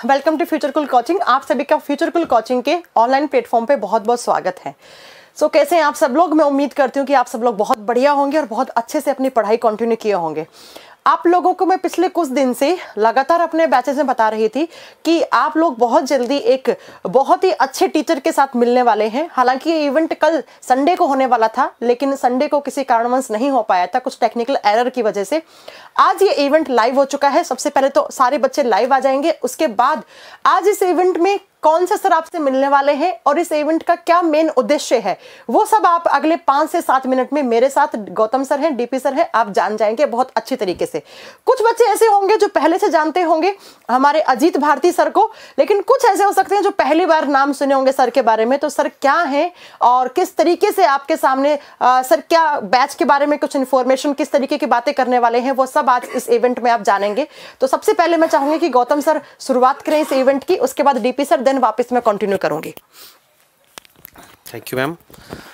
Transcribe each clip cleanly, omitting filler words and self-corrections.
Welcome to future cool coaching. आप सभी का फ्यूचर कूल कोचिंग के ऑनलाइन प्लेटफॉर्म पे बहुत बहुत स्वागत है। कैसे हैं आप सब लोग? मैं उम्मीद करती हूँ कि आप सब लोग बहुत बढ़िया होंगे और बहुत अच्छे से अपनी पढ़ाई कंटिन्यू किए होंगे। आप लोगों को मैं पिछले कुछ दिन से लगातार अपने बैचेस में बता रही थी कि आप लोग बहुत जल्दी एक बहुत ही अच्छे टीचर के साथ मिलने वाले हैं। हालांकि ये इवेंट कल संडे को होने वाला था, लेकिन संडे को किसी कारणवश नहीं हो पाया था, कुछ टेक्निकल एरर की वजह से। आज ये इवेंट लाइव हो चुका है। सबसे पहले तो सारे बच्चे लाइव आ जाएंगे, उसके बाद आज इस इवेंट में कौन से सर आपसे मिलने वाले हैं और इस इवेंट का क्या मेन उद्देश्य है, वो सब आप अगले 5 से 7 मिनट में मेरे साथ, गौतम सर हैं, डीपी सर हैं, आप जान जाएंगे बहुत अच्छी तरीके से। कुछ बच्चे ऐसे होंगे जो पहले से जानते होंगे हमारे अजीत भारती सर को, लेकिन कुछ ऐसे हो सकते हैं जो पहली बार नाम सुने होंगे सर के बारे में। तो सर क्या हैं और किस तरीके से आपके सामने सर क्या बैच के बारे में कुछ इन्फॉर्मेशन, किस तरीके की बातें करने वाले हैं, वो सब आज इस इवेंट में आप जानेंगे। तो सबसे पहले मैं चाहूंगी कि गौतम सर शुरुआत करें इस इवेंट की, उसके बाद डीपी सर, देन वापस मैं कंटिन्यू करूंगी। Thank you ma'am.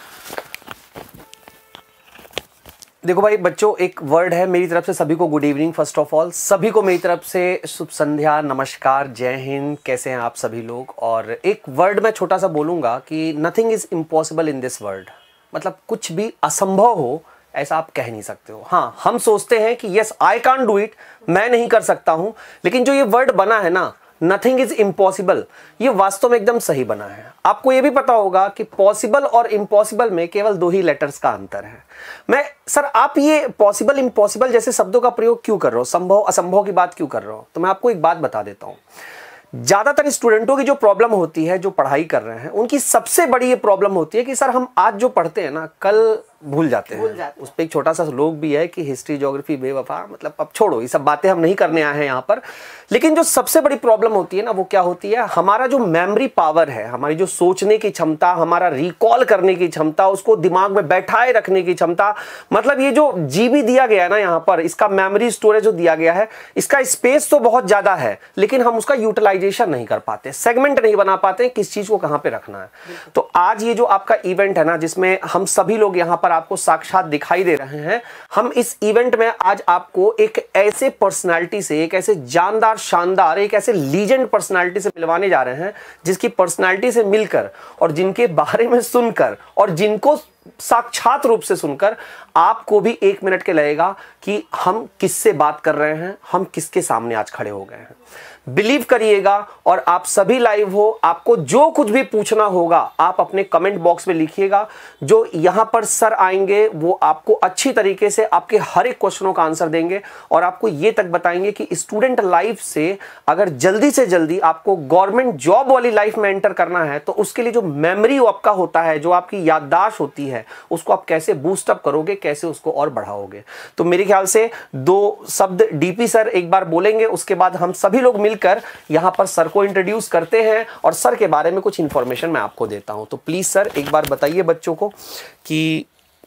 देखो भाई बच्चों, एक वर्ड है मेरी तरफ से सभी को good evening. First of all सभी को मेरी तरफ से शुभ संध्या, नमस्कार, जय हिंद। कैसे हैं आप सभी लोग? और एक वर्ड मैं छोटा सा बोलूंगा कि nothing is impossible in this world. मतलब कुछ भी असंभव हो ऐसा आप कह नहीं सकते हो। हाँ, हम सोचते हैं कि yes I can't do it, मैं नहीं कर सकता हूं, लेकिन जो ये वर्ड बना है ना, नथिंग इज इम्पॉसिबल, ये वास्तव में एकदम सही बना है। आपको ये भी पता होगा कि पॉसिबल और इम्पॉसिबल में केवल 2 ही लेटर्स का अंतर है। मैं सर आप ये पॉसिबल इम्पॉसिबल जैसे शब्दों का प्रयोग क्यों कर रहे हो, संभव असंभव की बात क्यों कर रहे हो? तो मैं आपको एक बात बता देता हूं। ज्यादातर स्टूडेंटों की जो प्रॉब्लम होती है, जो पढ़ाई कर रहे हैं, उनकी सबसे बड़ी ये प्रॉब्लम होती है कि सर हम आज जो पढ़ते हैं ना, कल भूल जाते हैं। उस पर एक छोटा सा लोग भी है कि हिस्ट्री, ज्योग्राफी बेवफा, मतलब अब छोड़ो, ये सब बातें हम नहीं करने आए हैं यहाँ पर। लेकिन जो सबसे बड़ी प्रॉब्लम होती है ना, वो क्या होती है? हमारा जो मेमोरी पावर है, हमारी जो सोचने की क्षमता, हमारा रिकॉल करने की क्षमता, उसको दिमाग में बैठाए रखने की क्षमता, मतलब ये जो जीबी दिया गया है ना यहाँ पर, इसका मेमोरी स्टोरेज जो दिया गया है, इसका स्पेस तो बहुत ज्यादा है, लेकिन हम उसका यूटिलाइजेशन नहीं कर पाते, सेगमेंट नहीं बना पाते किस चीज को कहाँ पे रखना है। तो आज ये जो आपका इवेंट है ना, जिसमें हम सभी लोग यहाँ पर आपको साक्षात दिखाई दे रहे हैं, हम इस इवेंट में आज आपको एक ऐसे पर्सनालिटी से, एक ऐसे जानदार, शानदार, एक ऐसे लीजेंड पर्सनालिटी से मिलवाने जा रहे हैं, जिसकी पर्सनालिटी से मिलकर और जिनके बारे में सुनकर और जिनको साक्षात रूप से सुनकर आपको भी 1 मिनट के लगेगा कि हम किससे बात कर रहे हैं, हम किसके सामने आज खड़े हो गए हैं। बिलीव करिएगा, और आप सभी लाइव हो, आपको जो कुछ भी पूछना होगा आप अपने कमेंट बॉक्स में लिखिएगा। जो यहां पर सर आएंगे वो आपको अच्छी तरीके से आपके हर एक क्वेश्चनों का आंसर देंगे और आपको ये तक बताएंगे कि स्टूडेंट लाइफ से अगर जल्दी से जल्दी आपको गवर्नमेंट जॉब वाली लाइफ में एंटर करना है, तो उसके लिए जो मेमोरी आपका होता है, जो आपकी याददाश्त होती है, उसको आप कैसे बूस्ट अप करोगे, कैसे उसको और बढ़ाओगे। तो मेरे ख्याल से 2 शब्द डीपी सर एक बार बोलेंगे, उसके बाद हम सभी लोग मिलकर यहां पर सर को इंट्रोड्यूस करते हैं और सर के बारे में कुछ इंफॉर्मेशन मैं आपको देता हूं। तो प्लीज सर एक बार बताइए बच्चों को कि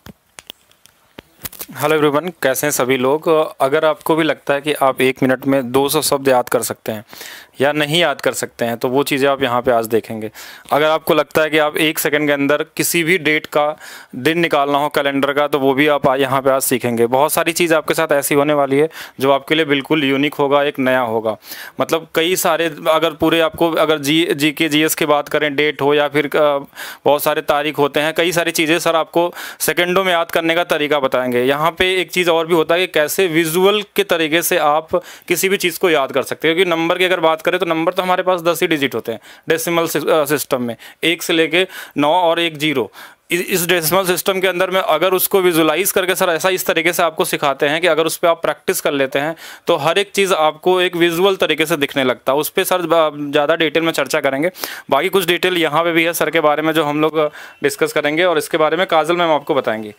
हेलो एवरीवन, कैसे हैं सभी लोग। अगर आपको भी लगता है कि आप 1 मिनट में 200 शब्द याद कर सकते हैं या नहीं याद कर सकते हैं, तो वो चीज़ें आप यहाँ पे आज देखेंगे। अगर आपको लगता है कि आप 1 सेकंड के अंदर किसी भी डेट का दिन निकालना हो कैलेंडर का, तो वो भी आप यहाँ पे आज सीखेंगे। बहुत सारी चीज़ आपके साथ ऐसी होने वाली है जो आपके लिए बिल्कुल यूनिक होगा, एक नया होगा। मतलब कई सारे, अगर पूरे आपको अगर GS की बात करें, डेट हो या फिर बहुत सारे तारीख होते हैं, कई सारी चीज़ें सर आपको सेकेंडों में याद करने का तरीका बताएंगे। यहाँ पे एक चीज़ और भी होता है कि कैसे विजुअल के तरीके से आप किसी भी चीज़ को याद कर सकते हैं। क्योंकि नंबर की अगर बात करें तो नंबर तो हमारे पास 10 ही डिजिट होते हैं डेसिमल सिस्टम में, 1 से लेके 9 और 1 0। इस डेसिमल सिस्टम के अंदर में अगर उसको विजुलाइज करके सर ऐसा इस तरीके से आपको सिखाते हैं कि अगर उस पर आप प्रैक्टिस कर लेते हैं तो हर एक चीज़ आपको एक विजुअल तरीके से दिखने लगता है। उस पर सर ज़्यादा डिटेल में चर्चा करेंगे। बाकी कुछ डिटेल यहाँ पे भी है सर के बारे में जो हम लोग डिस्कस करेंगे, और इसके बारे में काजल मैम आपको बताएंगी।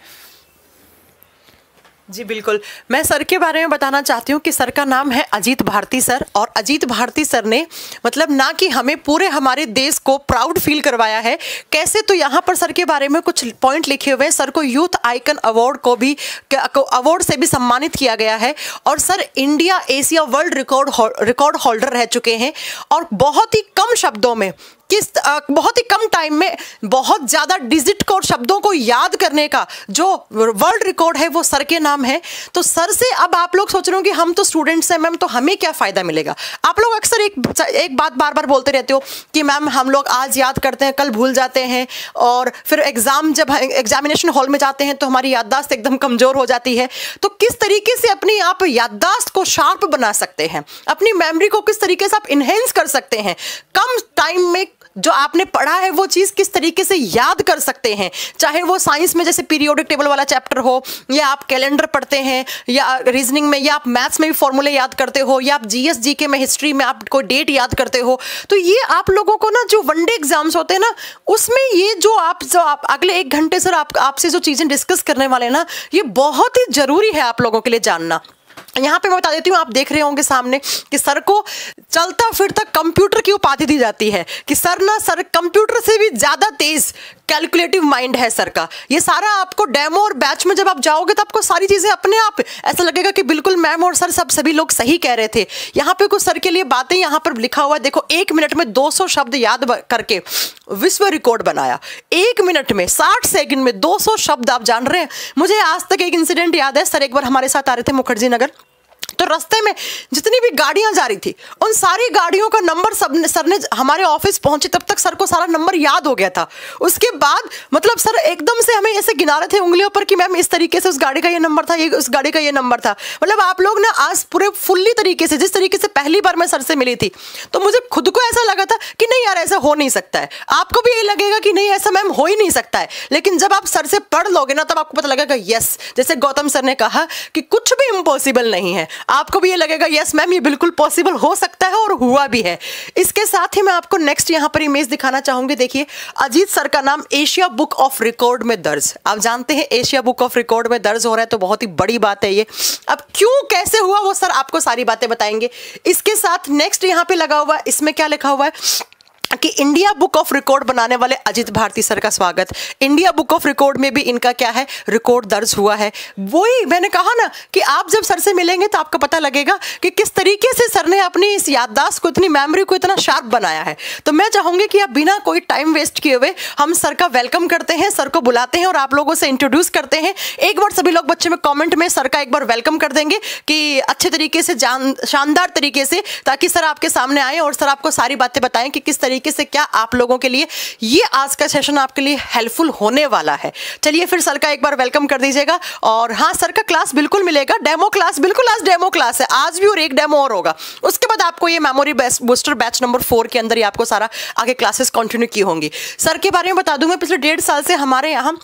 जी बिल्कुल, मैं सर के बारे में बताना चाहती हूँ कि सर का नाम है अजीत भारती सर, और अजीत भारती सर ने मतलब ना कि हमें पूरे हमारे देश को प्राउड फील करवाया है। कैसे? तो यहाँ पर सर के बारे में कुछ पॉइंट लिखे हुए हैं। सर को यूथ आइकन अवार्ड को भी अवार्ड से भी सम्मानित किया गया है, और sir India Asia world record holder रह चुके हैं। और बहुत ही कम शब्दों में किस बहुत ही कम टाइम में बहुत ज़्यादा डिजिट को और शब्दों को याद करने का जो वर्ल्ड रिकॉर्ड है वो सर के नाम है। तो सर से अब आप लोग सोच रहे हो कि हम तो स्टूडेंट्स हैं मैम, तो हमें क्या फ़ायदा मिलेगा। आप लोग अक्सर एक बात बार बार बोलते रहते हो कि मैम हम लोग आज याद करते हैं कल भूल जाते हैं, और फिर जब एग्जामिनेशन हॉल में जाते हैं तो हमारी याददाश्त एकदम कमज़ोर हो जाती है। तो किस तरीके से अपनी आप याददाश्त को शार्प बना सकते हैं, अपनी मेमोरी को किस तरीके से आप इन्हेंस कर सकते हैं, कम टाइम में जो आपने पढ़ा है वो चीज़ किस तरीके से याद कर सकते हैं, चाहे वो साइंस में जैसे पीरियोडिक टेबल वाला चैप्टर हो, या आप कैलेंडर पढ़ते हैं, या रीजनिंग में, या आप मैथ्स में भी फॉर्मूले याद करते हो, या आप जीएस जीके में हिस्ट्री में आप कोई डेट याद करते हो। तो ये आप लोगों को ना जो वनडे एग्जाम्स होते हैं ना, उसमें ये जो आप अगले 1 घंटे सर आपसे जो चीज़ें डिस्कस करने वाले ना, ये बहुत ही ज़रूरी है आप लोगों के लिए जानना। यहाँ पे मैं बता देती हूँ, आप देख रहे होंगे सामने कि सर को चलता फिरता कंप्यूटर की उपाधि दी जाती है कि सर कंप्यूटर से भी ज़्यादा तेज कैलकुलेटिव माइंड है सर का। ये सारा आपको डेमो और बैच में जब आप जाओगे तो आपको सारी चीज़ें अपने आप ऐसा लगेगा कि बिल्कुल मैम और सर सभी लोग सही कह रहे थे। यहाँ पे कुछ सर के लिए बातें यहाँ पर लिखा हुआ है, देखो 1 मिनट में 200 शब्द याद करके विश्व रिकॉर्ड बनाया। 1 मिनट में 60 सेकंड में 200 शब्द, आप जान रहे हैं। मुझे आज तक एक इंसिडेंट याद है, सर एक बार हमारे साथ आ रहे थे मुखर्जी नगर, तो रास्ते में जितनी भी गाड़ियां जा रही थी उन सारी गाड़ियों का नंबर सर ने हमारे ऑफिस पहुंचे तब तक सर को सारा नंबर याद हो गया था। उसके बाद मतलब सर एकदम से हमें ऐसे गिना रहे थे उंगलियों पर कि मैम इस तरीके से उस गाड़ी का ये नंबर था, ये उस गाड़ी का ये नंबर था। मतलब आप लोग ना आज पूरे फुल्ली तरीके से, जिस तरीके से पहली बार मैं सर से मिली थी तो मुझे खुद को ऐसा लगा था कि नहीं यार ऐसा हो नहीं सकता है। आपको भी ये लगेगा कि नहीं ऐसा मैम हो ही नहीं सकता है, लेकिन जब आप सर से पढ़ लोगे ना तब आपको पता लगेगा यस, जैसे गौतम सर ने कहा कि कुछ भी इम्पॉसिबल नहीं है, आपको भी ये लगेगा यस मैम ये बिल्कुल पॉसिबल हो सकता है और हुआ भी है। इसके साथ ही मैं आपको नेक्स्ट यहाँ पर इमेज दिखाना चाहूंगी। देखिए अजीत सर का नाम एशिया बुक ऑफ रिकॉर्ड में दर्ज, आप जानते हैं एशिया बुक ऑफ रिकॉर्ड में दर्ज हो रहा है तो बहुत ही बड़ी बात है ये। अब क्यों कैसे हुआ वो सर आपको सारी बातें बताएंगे। इसके साथ नेक्स्ट यहाँ पे लगा हुआ है, इसमें क्या लिखा हुआ है कि इंडिया बुक ऑफ रिकॉर्ड बनाने वाले अजित भारती सर का स्वागत। इंडिया बुक ऑफ रिकॉर्ड में भी इनका क्या है, रिकॉर्ड दर्ज हुआ है। वही मैंने कहा ना कि आप जब सर से मिलेंगे तो आपको पता लगेगा कि किस तरीके से सर ने अपनी इस याददाश्त को, इतनी मेमोरी को इतना शार्प बनाया है। तो मैं चाहूंगी कि आप बिना कोई टाइम वेस्ट किए हुए हम सर का वेलकम करते हैं, सर को बुलाते हैं और आप लोगों से इंट्रोड्यूस करते हैं। एक बार सभी लोग बच्चे में कॉमेंट में सर का एक बार वेलकम कर देंगे कि अच्छे तरीके से, शानदार तरीके से, ताकि सर आपके सामने आए और सर आपको सारी बातें बताएं कि किस तरीके से क्या आप लोगों के लिए ये आज का सेशन आपके लिए हेल्पफुल होने वाला है। चलिए फिर सर का एक बार वेलकम कर दीजिएगा। और हाँ, सर का क्लास बिल्कुल मिलेगा, डेमो क्लास बिल्कुल, आज डेमो क्लास है, आज भी और एक डेमो और होगा। उसके बाद आपको ये मेमोरी बूस्टर बैच नंबर 4 के अंदर ही आपको सारा आगे क्लासेस कंटिन्यू की होंगी। सर के बारे में बता दूं मैं, पिछले 1.5 साल से हमारे यहाँ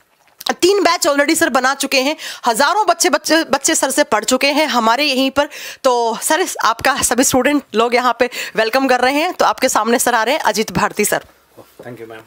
3 बैच ऑलरेडी सर बना चुके हैं, हजारों बच्चे सर से पढ़ चुके हैं हमारे यहीं पर। तो सर आपका सभी स्टूडेंट लोग यहाँ पे वेलकम कर रहे हैं। तो आपके सामने सर आ रहे हैं Ajit Bharti sir. Thank you ma'am.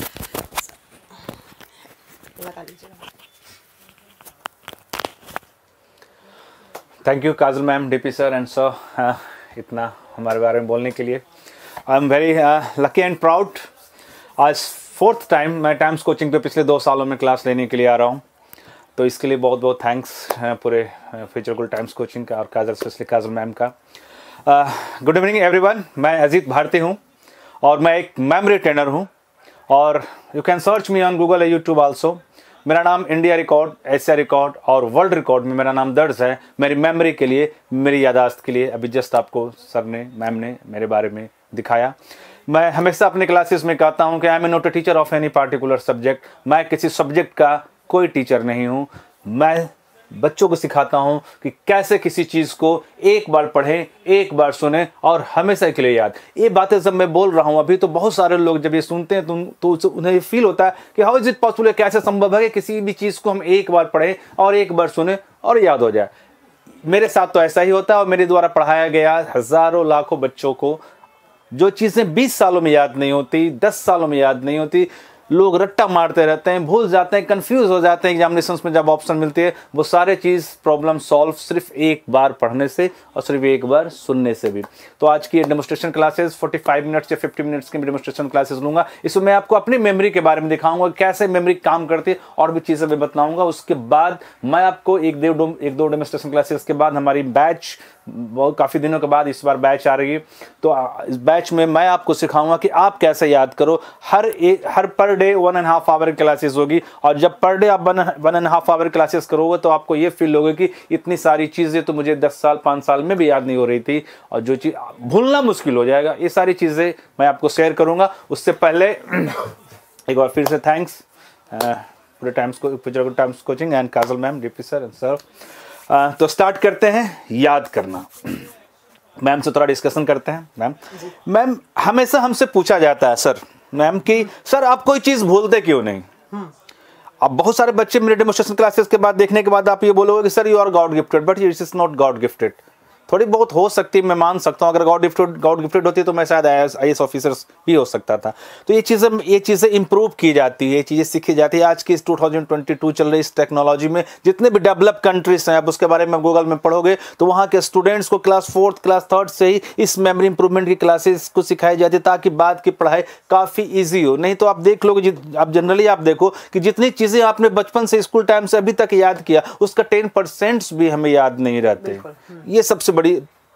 Thank you Kajal ma'am, DP sir and sir, इतना हमारे बारे में बोलने के लिए। I am very lucky and proud. आज 4th टाइम मैं टाइम्स कोचिंग पे पिछले 2 सालों में क्लास लेने के लिए आ रहा हूँ, तो इसके लिए बहुत बहुत थैंक्स पूरे फ्यूचर गुल टाइम्स कोचिंग का और काजल, स्पेशली काजल मैम का। गुड इवनिंग एवरीवन, मैं अजीत भारती हूँ और मैं एक मेमोरी ट्रेनर हूँ और you can search me on Google या यूट्यूब आल्सो। मेरा नाम इंडिया रिकॉर्ड, एशिया रिकॉर्ड और वर्ल्ड रिकॉर्ड में मेरा नाम दर्ज है, मेरी मेमोरी के लिए, मेरी यादाश्त के लिए। अभी जस्ट आपको सर ने, मैम ने मेरे बारे में दिखाया। मैं हमेशा अपने क्लासेस में कहता हूं कि I am not a teacher of any particular subject. मैं किसी सब्जेक्ट का कोई टीचर नहीं हूं। मैं बच्चों को सिखाता हूं कि कैसे किसी चीज़ को एक बार पढ़ें, एक बार सुने और हमेशा के लिए याद। ये बातें जब मैं बोल रहा हूं अभी, तो बहुत सारे लोग जब ये सुनते हैं तो उन्हें फील होता है कि हाउ इज इट पॉसिबल, कैसे संभव है कि किसी भी चीज़ को हम एक बार पढ़ें और एक बार सुने और याद हो जाए। मेरे साथ तो ऐसा ही होता है और मेरे द्वारा पढ़ाया गया हज़ारों लाखों बच्चों को जो चीज़ें 20 सालों में याद नहीं होती, 10 सालों में याद नहीं होती, लोग रट्टा मारते रहते हैं, भूल जाते हैं, कंफ्यूज हो जाते हैं एग्जामिनेशंस में जब ऑप्शन मिलती है। वो सारे चीज़ प्रॉब्लम सॉल्व सिर्फ एक बार पढ़ने से और सिर्फ एक बार सुनने से भी। तो आज की डेमोस्ट्रेशन क्लासेस 45 मिनट्स या 50 मिनट्स की डेमोस्ट्रेशन क्लासेस लूँगा। इसमें मैं आपको अपनी मेमोरी के बारे में दिखाऊंगा, कैसे मेमोरी काम करती है और भी चीज़ें मैं बताऊँगा। उसके बाद मैं आपको एक दो डेमोस्ट्रेशन क्लासेस के बाद हमारी बैच बहुत काफ़ी दिनों के बाद इस बार बैच आ रही है, तो इस बैच में मैं आपको सिखाऊंगा कि आप कैसे याद करो। हर पर डे 1.5 आवर क्लासेस होगी, और जब पर डे आप 1.5 आवर क्लासेस करोगे तो आपको ये फील होगा कि इतनी सारी चीज़ें तो मुझे 10 साल 5 साल में भी याद नहीं हो रही थी, और जो चीज़ भूलना मुश्किल हो जाएगा। ये सारी चीज़ें मैं आपको शेयर करूँगा। उससे पहले एक बार फिर से थैंक्स पूरे Times coaching and Kajal ma'am, DP sir and sir. तो स्टार्ट करते हैं याद करना। मैम से थोड़ा डिस्कशन करते हैं। मैम हमेशा हमसे पूछा जाता है सर, मैम कि सर आप कोई चीज़ भूलते क्यों नहीं? अब बहुत सारे बच्चे मेरे डेमोस्ट्रेशन क्लासेस के बाद देखने के बाद आप ये बोलोगे कि sir you are God gifted, but it is not God gifted. थोड़ी बहुत हो सकती है, मैं मान सकता हूँ, अगर गॉड गिफ्टेड होती तो मैं शायद IAS ऑफिसर्स भी हो सकता था। तो ये चीज़ें इंप्रूव की जाती है, ये चीज़ें सीखी जाती है। आज की इस 2022 चल रही इस टेक्नोलॉजी में जितने भी डेवलप कंट्रीज हैं, आप उसके बारे में गूगल में पढ़ोगे तो वहाँ के स्टूडेंट्स को क्लास 4th क्लास 3rd से ही इस मेमोरी इंप्रूवमेंट की क्लासेस को सिखाई जाती है, ताकि बाद की पढ़ाई काफ़ी ईजी हो। नहीं तो आप देख लोगे, आप जनरली आप देखो कि जितनी चीज़ें आपने बचपन से स्कूल टाइम से अभी तक याद किया, उसका 10% भी हमें याद नहीं रहते। ये सबसे बड़ी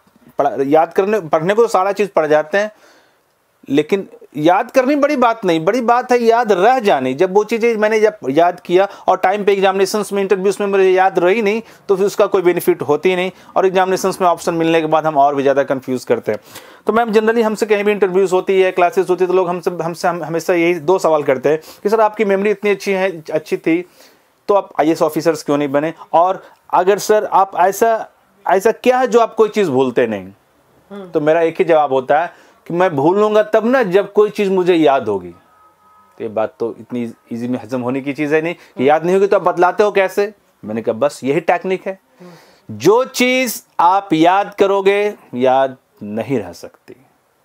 याद करने पढ़ने को तो सारा चीज पढ़ जाते हैं, लेकिन याद करनी बड़ी बात नहीं, बड़ी बात है याद रह जानी। जब वो चीजें मैंने जब याद किया और टाइम पे एग्जामिनेशंस में, इंटरव्यूज में मुझे याद रही नहीं, तो फिर उसका कोई बेनिफिट होती नहीं, और एग्जामिनेशंस में ऑप्शन मिलने के बाद हम और भी ज्यादा कंफ्यूज करते हैं। तो मैम जनरली हमसे कहीं भी इंटरव्यूज होती है, क्लासेस होती है, तो लोग हमसे हमेशा यही 2 सवाल करते हैं कि सर आपकी मेमोरी इतनी अच्छी थी तो आप IAS ऑफिसर्स क्यों नहीं बने, और अगर सर आप ऐसा क्या है जो आप कोई चीज भूलते नहीं? तो मेरा एक ही जवाब होता है कि मैं भूलूंगा तब ना जब कोई चीज मुझे याद होगी। तो ये बात तो इतनी इजी में हजम होने की चीज है नहीं कि याद नहीं होगी तो आप बतलाते हो कैसे? मैंने कहा बस यही टेक्निक है, जो चीज आप याद करोगे याद नहीं रह सकती,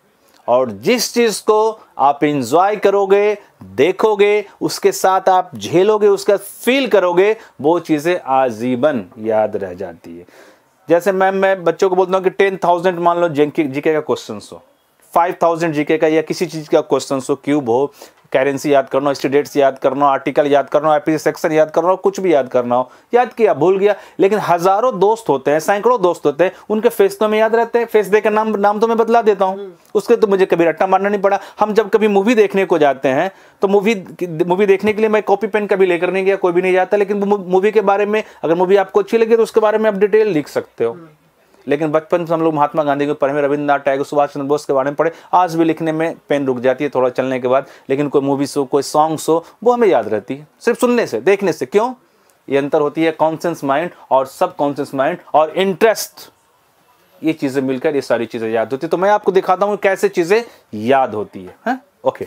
और जिस चीज को आप एंजॉय करोगे, देखोगे, उसके साथ आप झेलोगे, उसका फील करोगे, वो चीजें आजीवन याद रह जाती है। जैसे मैम मैं बच्चों को बोलता हूँ कि 10,000 मान लो जीके का क्वेश्चन हो, 5,000 जीके का या किसी चीज का क्वेश्चन हो, क्यूब हो, करेंसी याद करना हो, हिस्ट्री डेट्स याद करना हो, आर्टिकल याद करना हो, IPC सेक्शन याद करना हो, कुछ भी याद करना हो, याद किया भूल गया। लेकिन हजारों दोस्त होते हैं, सैकड़ों दोस्त होते हैं, उनके फेस तो में याद रहते हैं, फेस देकर नाम तो मैं बदला देता हूँ, उसके तो मुझे कभी रट्टा मारना नहीं पड़ा। हम जब कभी मूवी देखने को जाते हैं तो मूवी देखने के लिए मैं कॉपी पेन कभी लेकर नहीं गया, कोई भी नहीं जाता, लेकिन मूवी के बारे में अगर मूवी आपको अच्छी लगी तो उसके बारे में आप डिटेल लिख सकते हो। लेकिन बचपन से हम लोग महात्मा गांधी के पढ़े, रविंद्रनाथ टैगोर, सुभाष चंद्र बोस के बारे में पढ़े, आज भी लिखने में पेन रुक जाती है थोड़ा चलने के बाद, लेकिन कोई मूवीज हो, कोई सॉन्ग्स हो, वो हमें याद रहती है सिर्फ सुनने से, देखने से। क्यों? ये अंतर होती है कॉन्शियस माइंड और सब कॉन्शियस माइंड और इंटरेस्ट, ये चीजें मिलकर ये सारी चीजें याद होती है। तो मैं आपको दिखाता हूं कैसे चीजें याद होती है। ओके,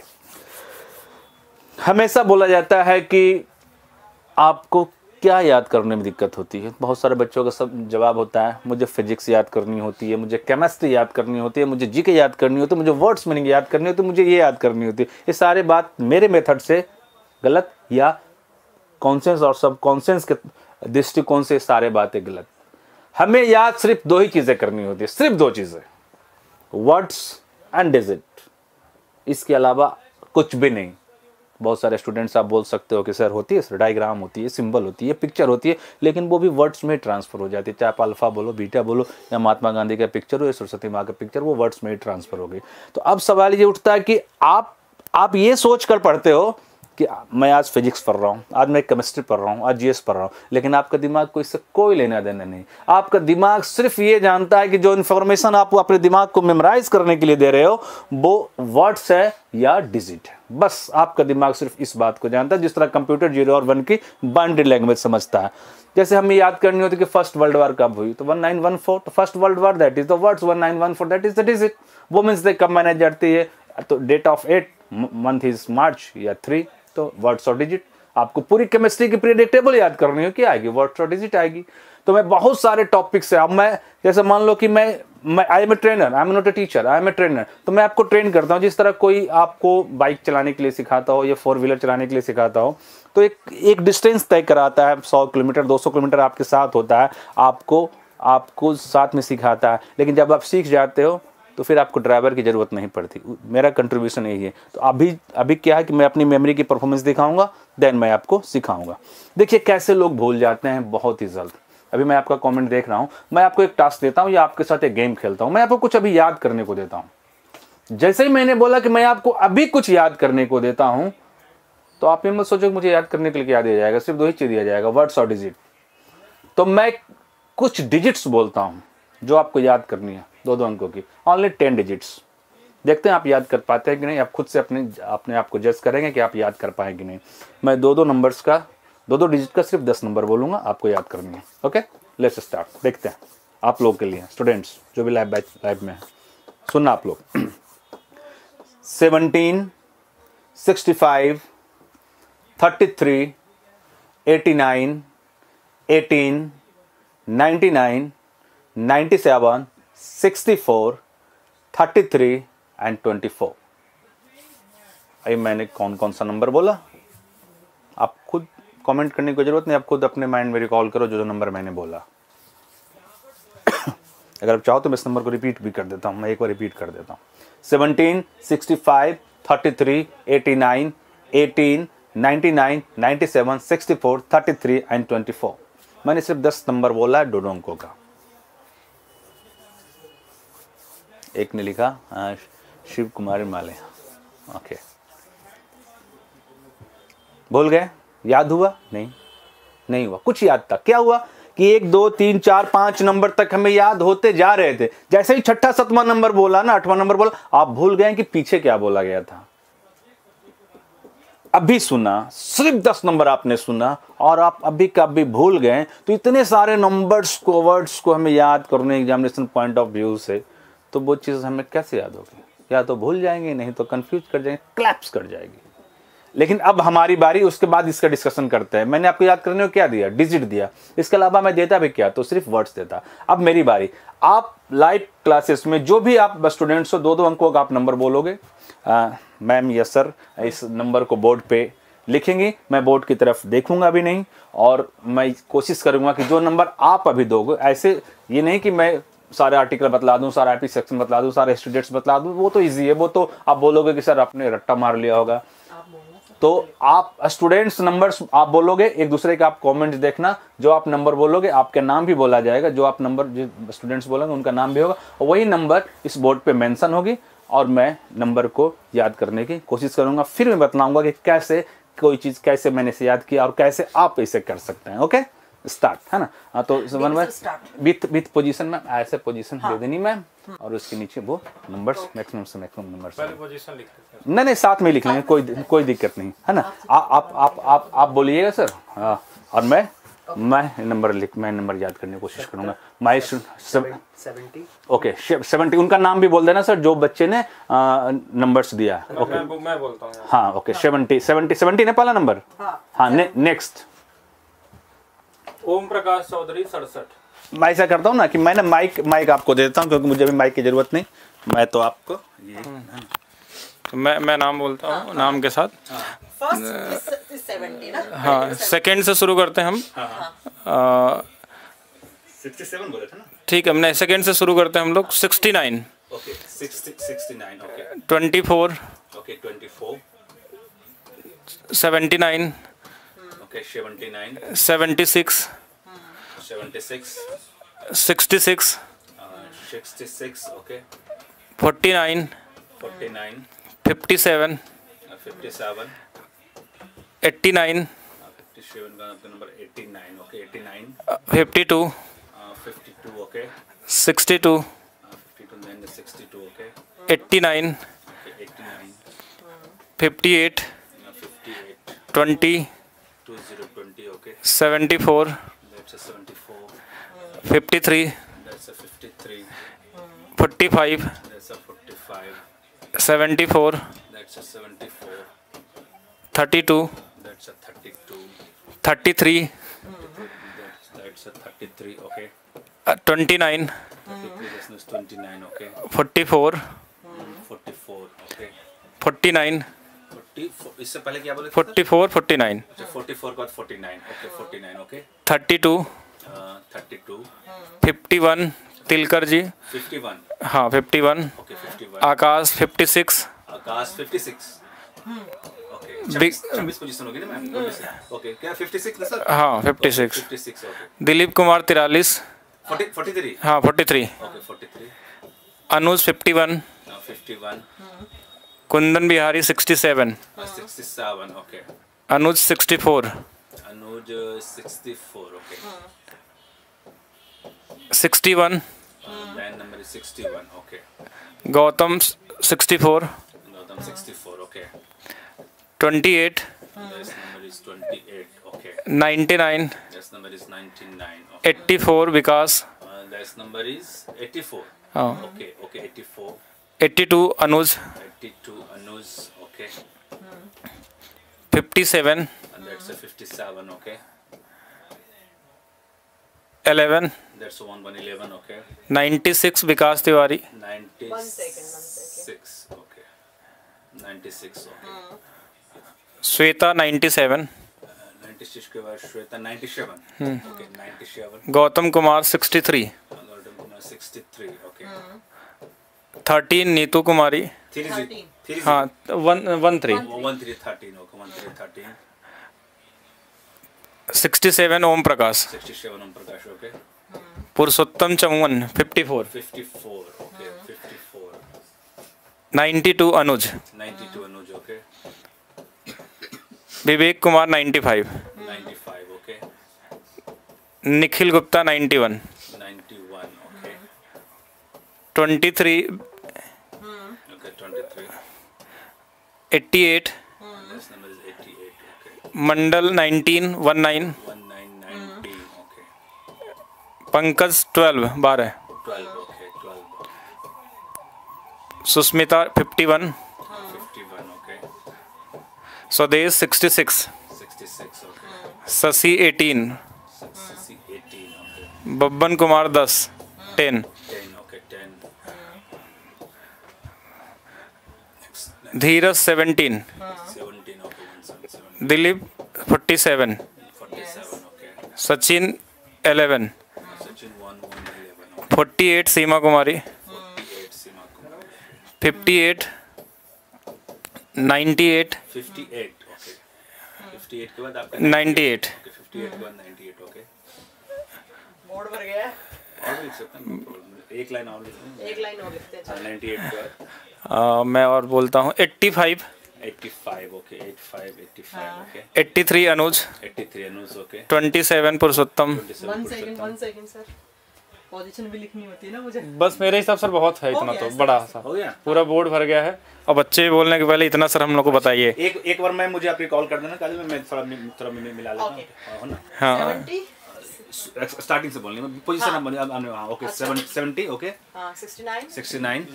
हमेशा बोला जाता है कि आपको क्या याद करने में दिक्कत होती है। बहुत सारे बच्चों का सब जवाब होता है, मुझे फिजिक्स याद करनी होती है, मुझे केमिस्ट्री याद करनी होती है, मुझे जीके याद करनी होती है, मुझे वर्ड्स मीनिंग याद करनी होती है, मुझे ये याद करनी होती है। ये सारे बात मेरे मेथड से गलत या कॉन्शियस और सब कॉन्शियस के दृष्टिकोण से सारे बातें गलत। हमें याद सिर्फ 2 ही चीजें करनी होती है, सिर्फ 2 चीजें, वर्ड्स एंड डिजिट, इसके अलावा कुछ भी नहीं। बहुत सारे स्टूडेंट्स आप बोल सकते हो कि सर होती है, डायग्राम होती है, सिंबल होती है, पिक्चर होती है, लेकिन वो भी वर्ड्स में ट्रांसफर हो जाती है। चाहे आप अल्फा बोलो, बीटा बोलो, या महात्मा गांधी का पिक्चर हो या सरस्वती माँ का पिक्चर, वो वर्ड्स में ही ट्रांसफर हो गई। तो अब सवाल ये उठता है कि आप ये सोच कर पढ़ते हो कि मैं आज फिजिक्स पढ़ रहा हूँ, आज मैं केमिस्ट्री पढ़ रहा हूँ, आज GS पढ़ रहा हूँ, लेकिन आपका दिमाग को इससे कोई लेना देना नहीं। आपका दिमाग सिर्फ ये जानता है कि जो इन्फॉर्मेशन आप अपने दिमाग को मेमोराइज करने के लिए दे रहे हो वो वर्ड्स है या डिजिट है। बस आपका दिमाग सिर्फ इस बात को जानता है, जिस तरह कंप्यूटर 0 और 1 की बाइनरी लैंग्वेज समझता है। जैसे हमें याद करनी होती कि फर्स्ट वर्ल्ड वॉर कब हुई, तो 1914, तो first world war that is the words, 1914 that is the digit. वो मीन्स दे कब मैंने जाती है, तो date of 8 month is March या 3, तो वर्ड्स और डिजिट। आपको पूरी केमिस्ट्री की पीरियडिक टेबल याद करनी हो, क्या आएगी, वर्ड्स और डिजिट आएगी। तो मैं बहुत सारे टॉपिक्स है, अब मैं जैसे मान लो कि मैं I am a trainer, I am not a teacher, I am a trainer, तो मैं आपको ट्रेन करता हूँ। जिस तरह कोई आपको बाइक चलाने के लिए सिखाता हो या 4 व्हीलर चलाने के लिए सिखाता हो, तो एक डिस्टेंस तय कराता है, 100 किलोमीटर 200 किलोमीटर आपके साथ होता है, आपको साथ में सिखाता है। लेकिन जब आप सीख जाते हो तो फिर आपको ड्राइवर की ज़रूरत नहीं पड़ती। मेरा कंट्रीब्यूशन यही है। तो अभी क्या है कि मैं अपनी मेमोरी की परफॉर्मेंस दिखाऊंगा, देन मैं आपको सिखाऊंगा। देखिए कैसे लोग भूल जाते हैं बहुत ही जल्द। अभी मैं आपका कमेंट देख रहा हूँ, मैं आपको एक टास्क देता हूँ या आपके साथ एक गेम खेलता हूँ, मैं आपको कुछ अभी याद करने को देता हूँ। जैसे ही मैंने बोला कि मैं आपको अभी कुछ याद करने को देता हूँ, तो आप ये मत सोचो कि मुझे याद करने के लिए क्या दिया जाएगा, सिर्फ 2 ही चीज दिया जाएगा, वर्ड्स और डिजिट। तो मैं कुछ डिजिट्स बोलता हूँ जो आपको याद करनी है, 2-2 अंकों की, ओनली 10 डिजिट्स। देखते हैं आप याद कर पाते हैं कि नहीं, आप खुद से अपने आप को जज करेंगे कि आप याद कर पाएंगे कि नहीं। मैं 2-2 नंबर्स का, 2-2 डिजिट का सिर्फ 10 नंबर बोलूंगा, आपको याद करनी है। Okay, let's start. देखते हैं आप लोग के लिए, स्टूडेंट्स जो भी लाइव में है, सुनना आप लोग। 17, 65, 33, 89, 18, 99, 97, 64, 33 एंड 24। अभी मैंने कौन कौन सा नंबर बोला, आप खुद कमेंट करने की जरूरत नहीं, आप खुद अपने माइंड में रिकॉल करो जो नंबर मैंने बोला। अगर आप चाहो तो मैं इस नंबर को रिपीट भी कर देता हूं, मैं एक बार रिपीट कर देता हूं। 17, 65, 33, 89, 18, 99, 97, 64, 33 एंड 24। मैंने सिर्फ 10 नंबर बोला है, 2 अंकों का। एक ने लिखा शिव कुमार माले, ओके। भूल गए, याद हुआ? नहीं हुआ। कुछ याद था, क्या हुआ कि 1, 2, 3, 4, 5 नंबर तक हमें याद होते जा रहे थे। जैसे ही 6ठा 7वां नंबर बोला ना, 8वां नंबर बोला, आप भूल गए कि पीछे क्या बोला गया था। अभी सुना, सिर्फ 10 नंबर आपने सुना और आप अभी का अभी भूल गए, तो इतने सारे नंबर्स को, वर्ड्स को हमें याद करने एग्जामिनेशन पॉइंट ऑफ व्यू से, तो वो चीज़ हमें कैसे याद होगी? या तो भूल जाएंगे, नहीं तो कंफ्यूज कर जाएंगे, क्लैप्स कर जाएगी। लेकिन अब हमारी बारी, उसके बाद इसका डिस्कशन करते हैं। मैंने आपको याद करने को क्या दिया? डिजिट दिया। इसके अलावा मैं देता भी क्या? तो सिर्फ वर्ड्स देता। अब मेरी बारी। आप लाइव क्लासेस में जो भी आप स्टूडेंट्स हो, 2-2 अंकों का आप नंबर बोलोगे। मैम यस सर, इस नंबर को बोर्ड पे लिखेंगे, मैं बोर्ड की तरफ देखूंगा भी नहीं, और मैं कोशिश करूंगा कि जो नंबर आप अभी दोगे, ऐसे ये नहीं कि मैं सारे आर्टिकल बतला दूं, सारा आईपी सेक्शन बतला दूं, सारे स्टूडेंट्स बतला दूं, वो तो इजी है, वो तो आप बोलोगे कि सर आपने रट्टा मार लिया होगा। तो आप स्टूडेंट्स नंबर्स आप बोलोगे, एक दूसरे के आप कमेंट्स देखना, जो आप नंबर बोलोगे आपके नाम भी बोला जाएगा, जो आप नंबर जो स्टूडेंट्स बोलेंगे उनका नाम भी होगा, और वही नंबर इस बोर्ड पे मेंशन होगी, और मैं नंबर को याद करने की कोशिश करूंगा। फिर मैं बतलाऊंगा कि कैसे कोई चीज कैसे मैंने इसे याद किया और कैसे आप इसे कर सकते हैं। ओके, स्टार्ट है ना? हाँ, तो वन विथ पोजीशन में ऐसे पोजीशन दे देनी मैम, और उसके नीचे वो नंबर्स, मैक्सिमम से मैक्सिमम नंबर्स नहीं साथ में लिख लेंगे, कोई दिक्कत नहीं है ना। आप बोलिएगा सर, हाँ, और मैं नंबर याद करने की कोशिश करूंगा। माई 70, ओके 70, उनका नाम भी बोल देना सर, जो बच्चे ने नंबर्स दिया। ओके, मैं बोलता हूँ। हाँ, ओके, 70 ने पहला नंबर। हाँ, नेक्स्ट ओम प्रकाश चौधरी 67। मैं ऐसा करता हूँ ना कि मैंने माइक आपको देता हूँ, क्योंकि मुझे अभी माइक की जरूरत नहीं, मैं तो आपको ये तो मैं नाम बोलता हूँ, नाम के साथ। हाँ, सेकंड से शुरू करते हैं हम। 67 बोले थे ना? ठीक है, हमने सेकंड से शुरू करते हैं हम लोग। 69, okay, 69, okay, 24, okay, 24, 79, okay, 79, 76, 76, 66, 66, okay, 49, 49, 57, 57, 89, 57 का आपका number 89, okay, 89, 52, 52, okay, 62, 52 and 62, okay, 89, 89, 58, 58, 20, 20, okay, 74, that's a 74, 53, that's a 53, 45, that's a 45, 74, that's a 74, 32, that's a 32, 33, that's a 33, okay, 29, 33, that's 29, okay, 44, 44, okay, 49, 44, इससे पहले क्या बोले थे? 44, 49, अच्छा, 44 के बाद 49, ओके, 49, ओके, 32, 32, 51, तिलकर जी, 51, हाँ 51, okay, 51, Akash 56, Akash 56, okay, 26 position होगी ना मैम। ओके, क्या 56 ना सर? हाँ 56। 56 ओके। दिलीप कुमार 43। 43 हाँ 43। Okay 43। Anuj 51। 51। Kundan Bihari 67। 67 okay. Anuj 64। Anuj 64 okay. 61। Line number 61 okay. Gautam 64। Gautam 64 okay. 28। This number is 28 okay. 99। This number is 99 okay. 84 Vikas. This number is 84 हाँ। okay okay 84। 82 Anuj. 82 Anuj okay। 57। And that's a 57 okay। 11। That's a 11 okay। 96 Vikas Tiwari. 96 okay। 96 okay। Shweta 97। 96 के बाद Shweta 97 okay 97। Gautam Kumar 63। Gautam Kumar 63 okay। 13 Neetu कुमारी। 13 हाँ 13। 13 okay 13। 67 Om Prakash. 67 Om Prakash okay. पुरुषोत्तम चौवन 54। 54 okay 54। 92 Anuj. 92 Anuj okay. Vivek Kumar 95। 95 okay. Nikhil Gupta 91। 91 okay. 23। Okay 23। 88। This number is 88 okay. Mandal 19 19। 19 okay. Pankaj 12 12। 12 okay 12। Susmita 51। 51 okay. Swadesh 66। 66 okay. Shashi 18। 18 okay. Babban Kumar 10 10। 10 okay 10। Dheeraj 17। 17 okay 17। Dilip 47। 47 okay. Sachin 11। Sachin 11 48 Seema Kumari. 48 Seema Kumar. 58। 98। 58 okay. 58 के बाद आपका 98। Okay 58 के बाद 98 okay. Board भर गया है। और भी लिख सकते हैं, एक लाइन और लिखते हैं। एक लाइन और लिखते हैं। 98 के बाद मैं और बोलता हूँ 85। 85 okay 85 okay. 83 Anuj. 83 Anuj okay. 27 Purushottam. 27 1 second sir, position भी लिखनी होती है ना मुझे। बस मेरे हिसाब से बहुत है इतना, तो बड़ा सा हो गया। पूरा बोर्ड भर गया है। और बच्चे बोलने के पहले इतना सर हम लोग को बताइए। एक बार मैं मुझे आपकी कॉल कर देना, कल मैं थोड़ा मिला लेता हूं, हो ना। हाँ 70 स्टार्टिंग से बोलनी है, पोजीशन हाँ ओके 70 ओके। 69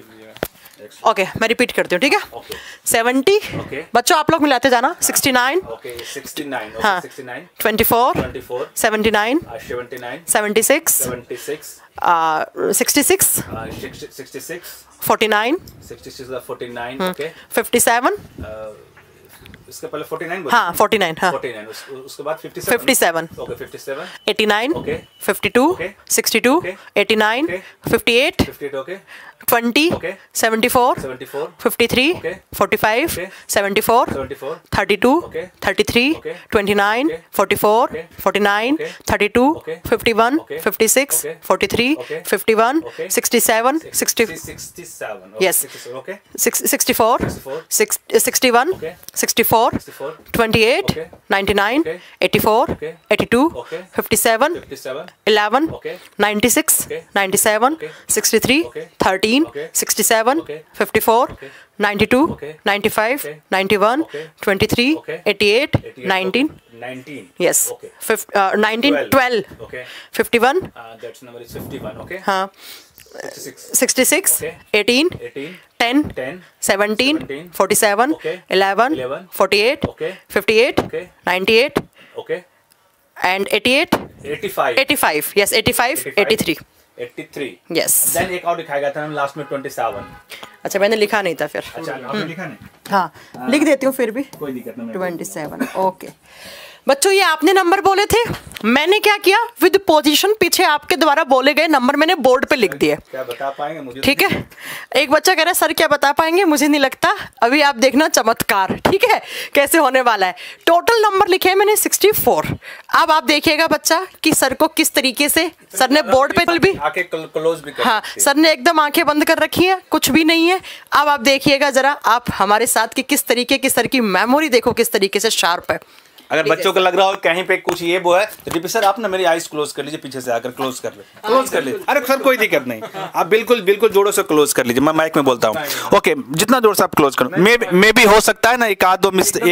ओके मैं रिपीट करती हूँ, ठीक है। Okay 70 okay. बच्चों आप लोग मिलाते जाना। 69 ओके 69 ओके हाँ 69 24 24 79 79 76 76 66 66 49 66 49 ओके। 57 इसके पहले 49 बोल। हाँ 49 हाँ 49 उसके बाद 57 57 okay 57 89 okay 52 Okay. 62 Okay. 89 Okay. 58 58 okay 20 Okay. 74 74 53 Okay. 45 Okay. 74 74 32 Okay. 33 Okay. 29 Okay. 44 Okay. 49 Okay. 32 Okay. 51 Okay. 56 Okay. 43 Okay. 51 Okay. 67 60 67 Yes. 67 okay 64 64 61 Okay. 64 64 28 Okay. 99 Okay. 84 Okay. 82 Okay. 57 57 11 Okay. 96 Okay. 97 Okay. 63 Okay. 13 Okay. 67 Okay. 54 Okay. 92 Okay. 95 Okay. 91 Okay. 23 Okay. 88 88 19 19 yes okay 19 12 okay 51 that's number is 51 okay हाँ 66 66 Okay. 18 18 10 10 17 17 47 Okay. 11 11 48 Okay. 58 Okay. 98 okay and 88 85 85 yes 85 83 83 yes then एक और दिखाया गया था last में 27 अच्छा मैंने लिखा नहीं था फिर अच्छा आपने लिखा नहीं हाँ लिख देती हूँ फिर भी कोई दिक्कत नहीं 27 ओके बच्चों ये आपने नंबर बोले थे, मैंने क्या किया, विद पोजीशन पीछे आपके द्वारा बोले गए नंबर मैंने बोर्ड पे लिख दिए। क्या बता पाएंगे मुझे? ठीक है, एक बच्चा कह रहा है सर क्या बता पाएंगे, मुझे नहीं लगता, अभी आप देखना चमत्कार, ठीक है कैसे होने वाला है। टोटल नंबर लिखे हैं मैंने 64। अब आप देखिएगा बच्चा कि सर को किस तरीके से सर ने बोर्ड पे भी आंखें क्लोज भी कर हाँ सकते हैं। सर ने एकदम आंखें बंद कर रखी है, कुछ भी नहीं है। अब आप देखिएगा जरा आप हमारे साथ कि किस तरीके की सर की मेमोरी देखो किस तरीके से शार्प है। अगर बच्चों को लग रहा हो कहीं पे कुछ ये वो है तो डीपी सर आप ना मेरी आईज क्लोज कर लीजिए, पीछे से आकर क्लोज कर ले। अरे सर कोई दिक्कत नहीं, आप बिल्कुल बिल्कुल जोरों से क्लोज कर लीजिए, मैं माइक में बोलता हूँ। ओके, जितना जोर से आप क्लोज करो। मे भी हो सकता है ना एक आध दो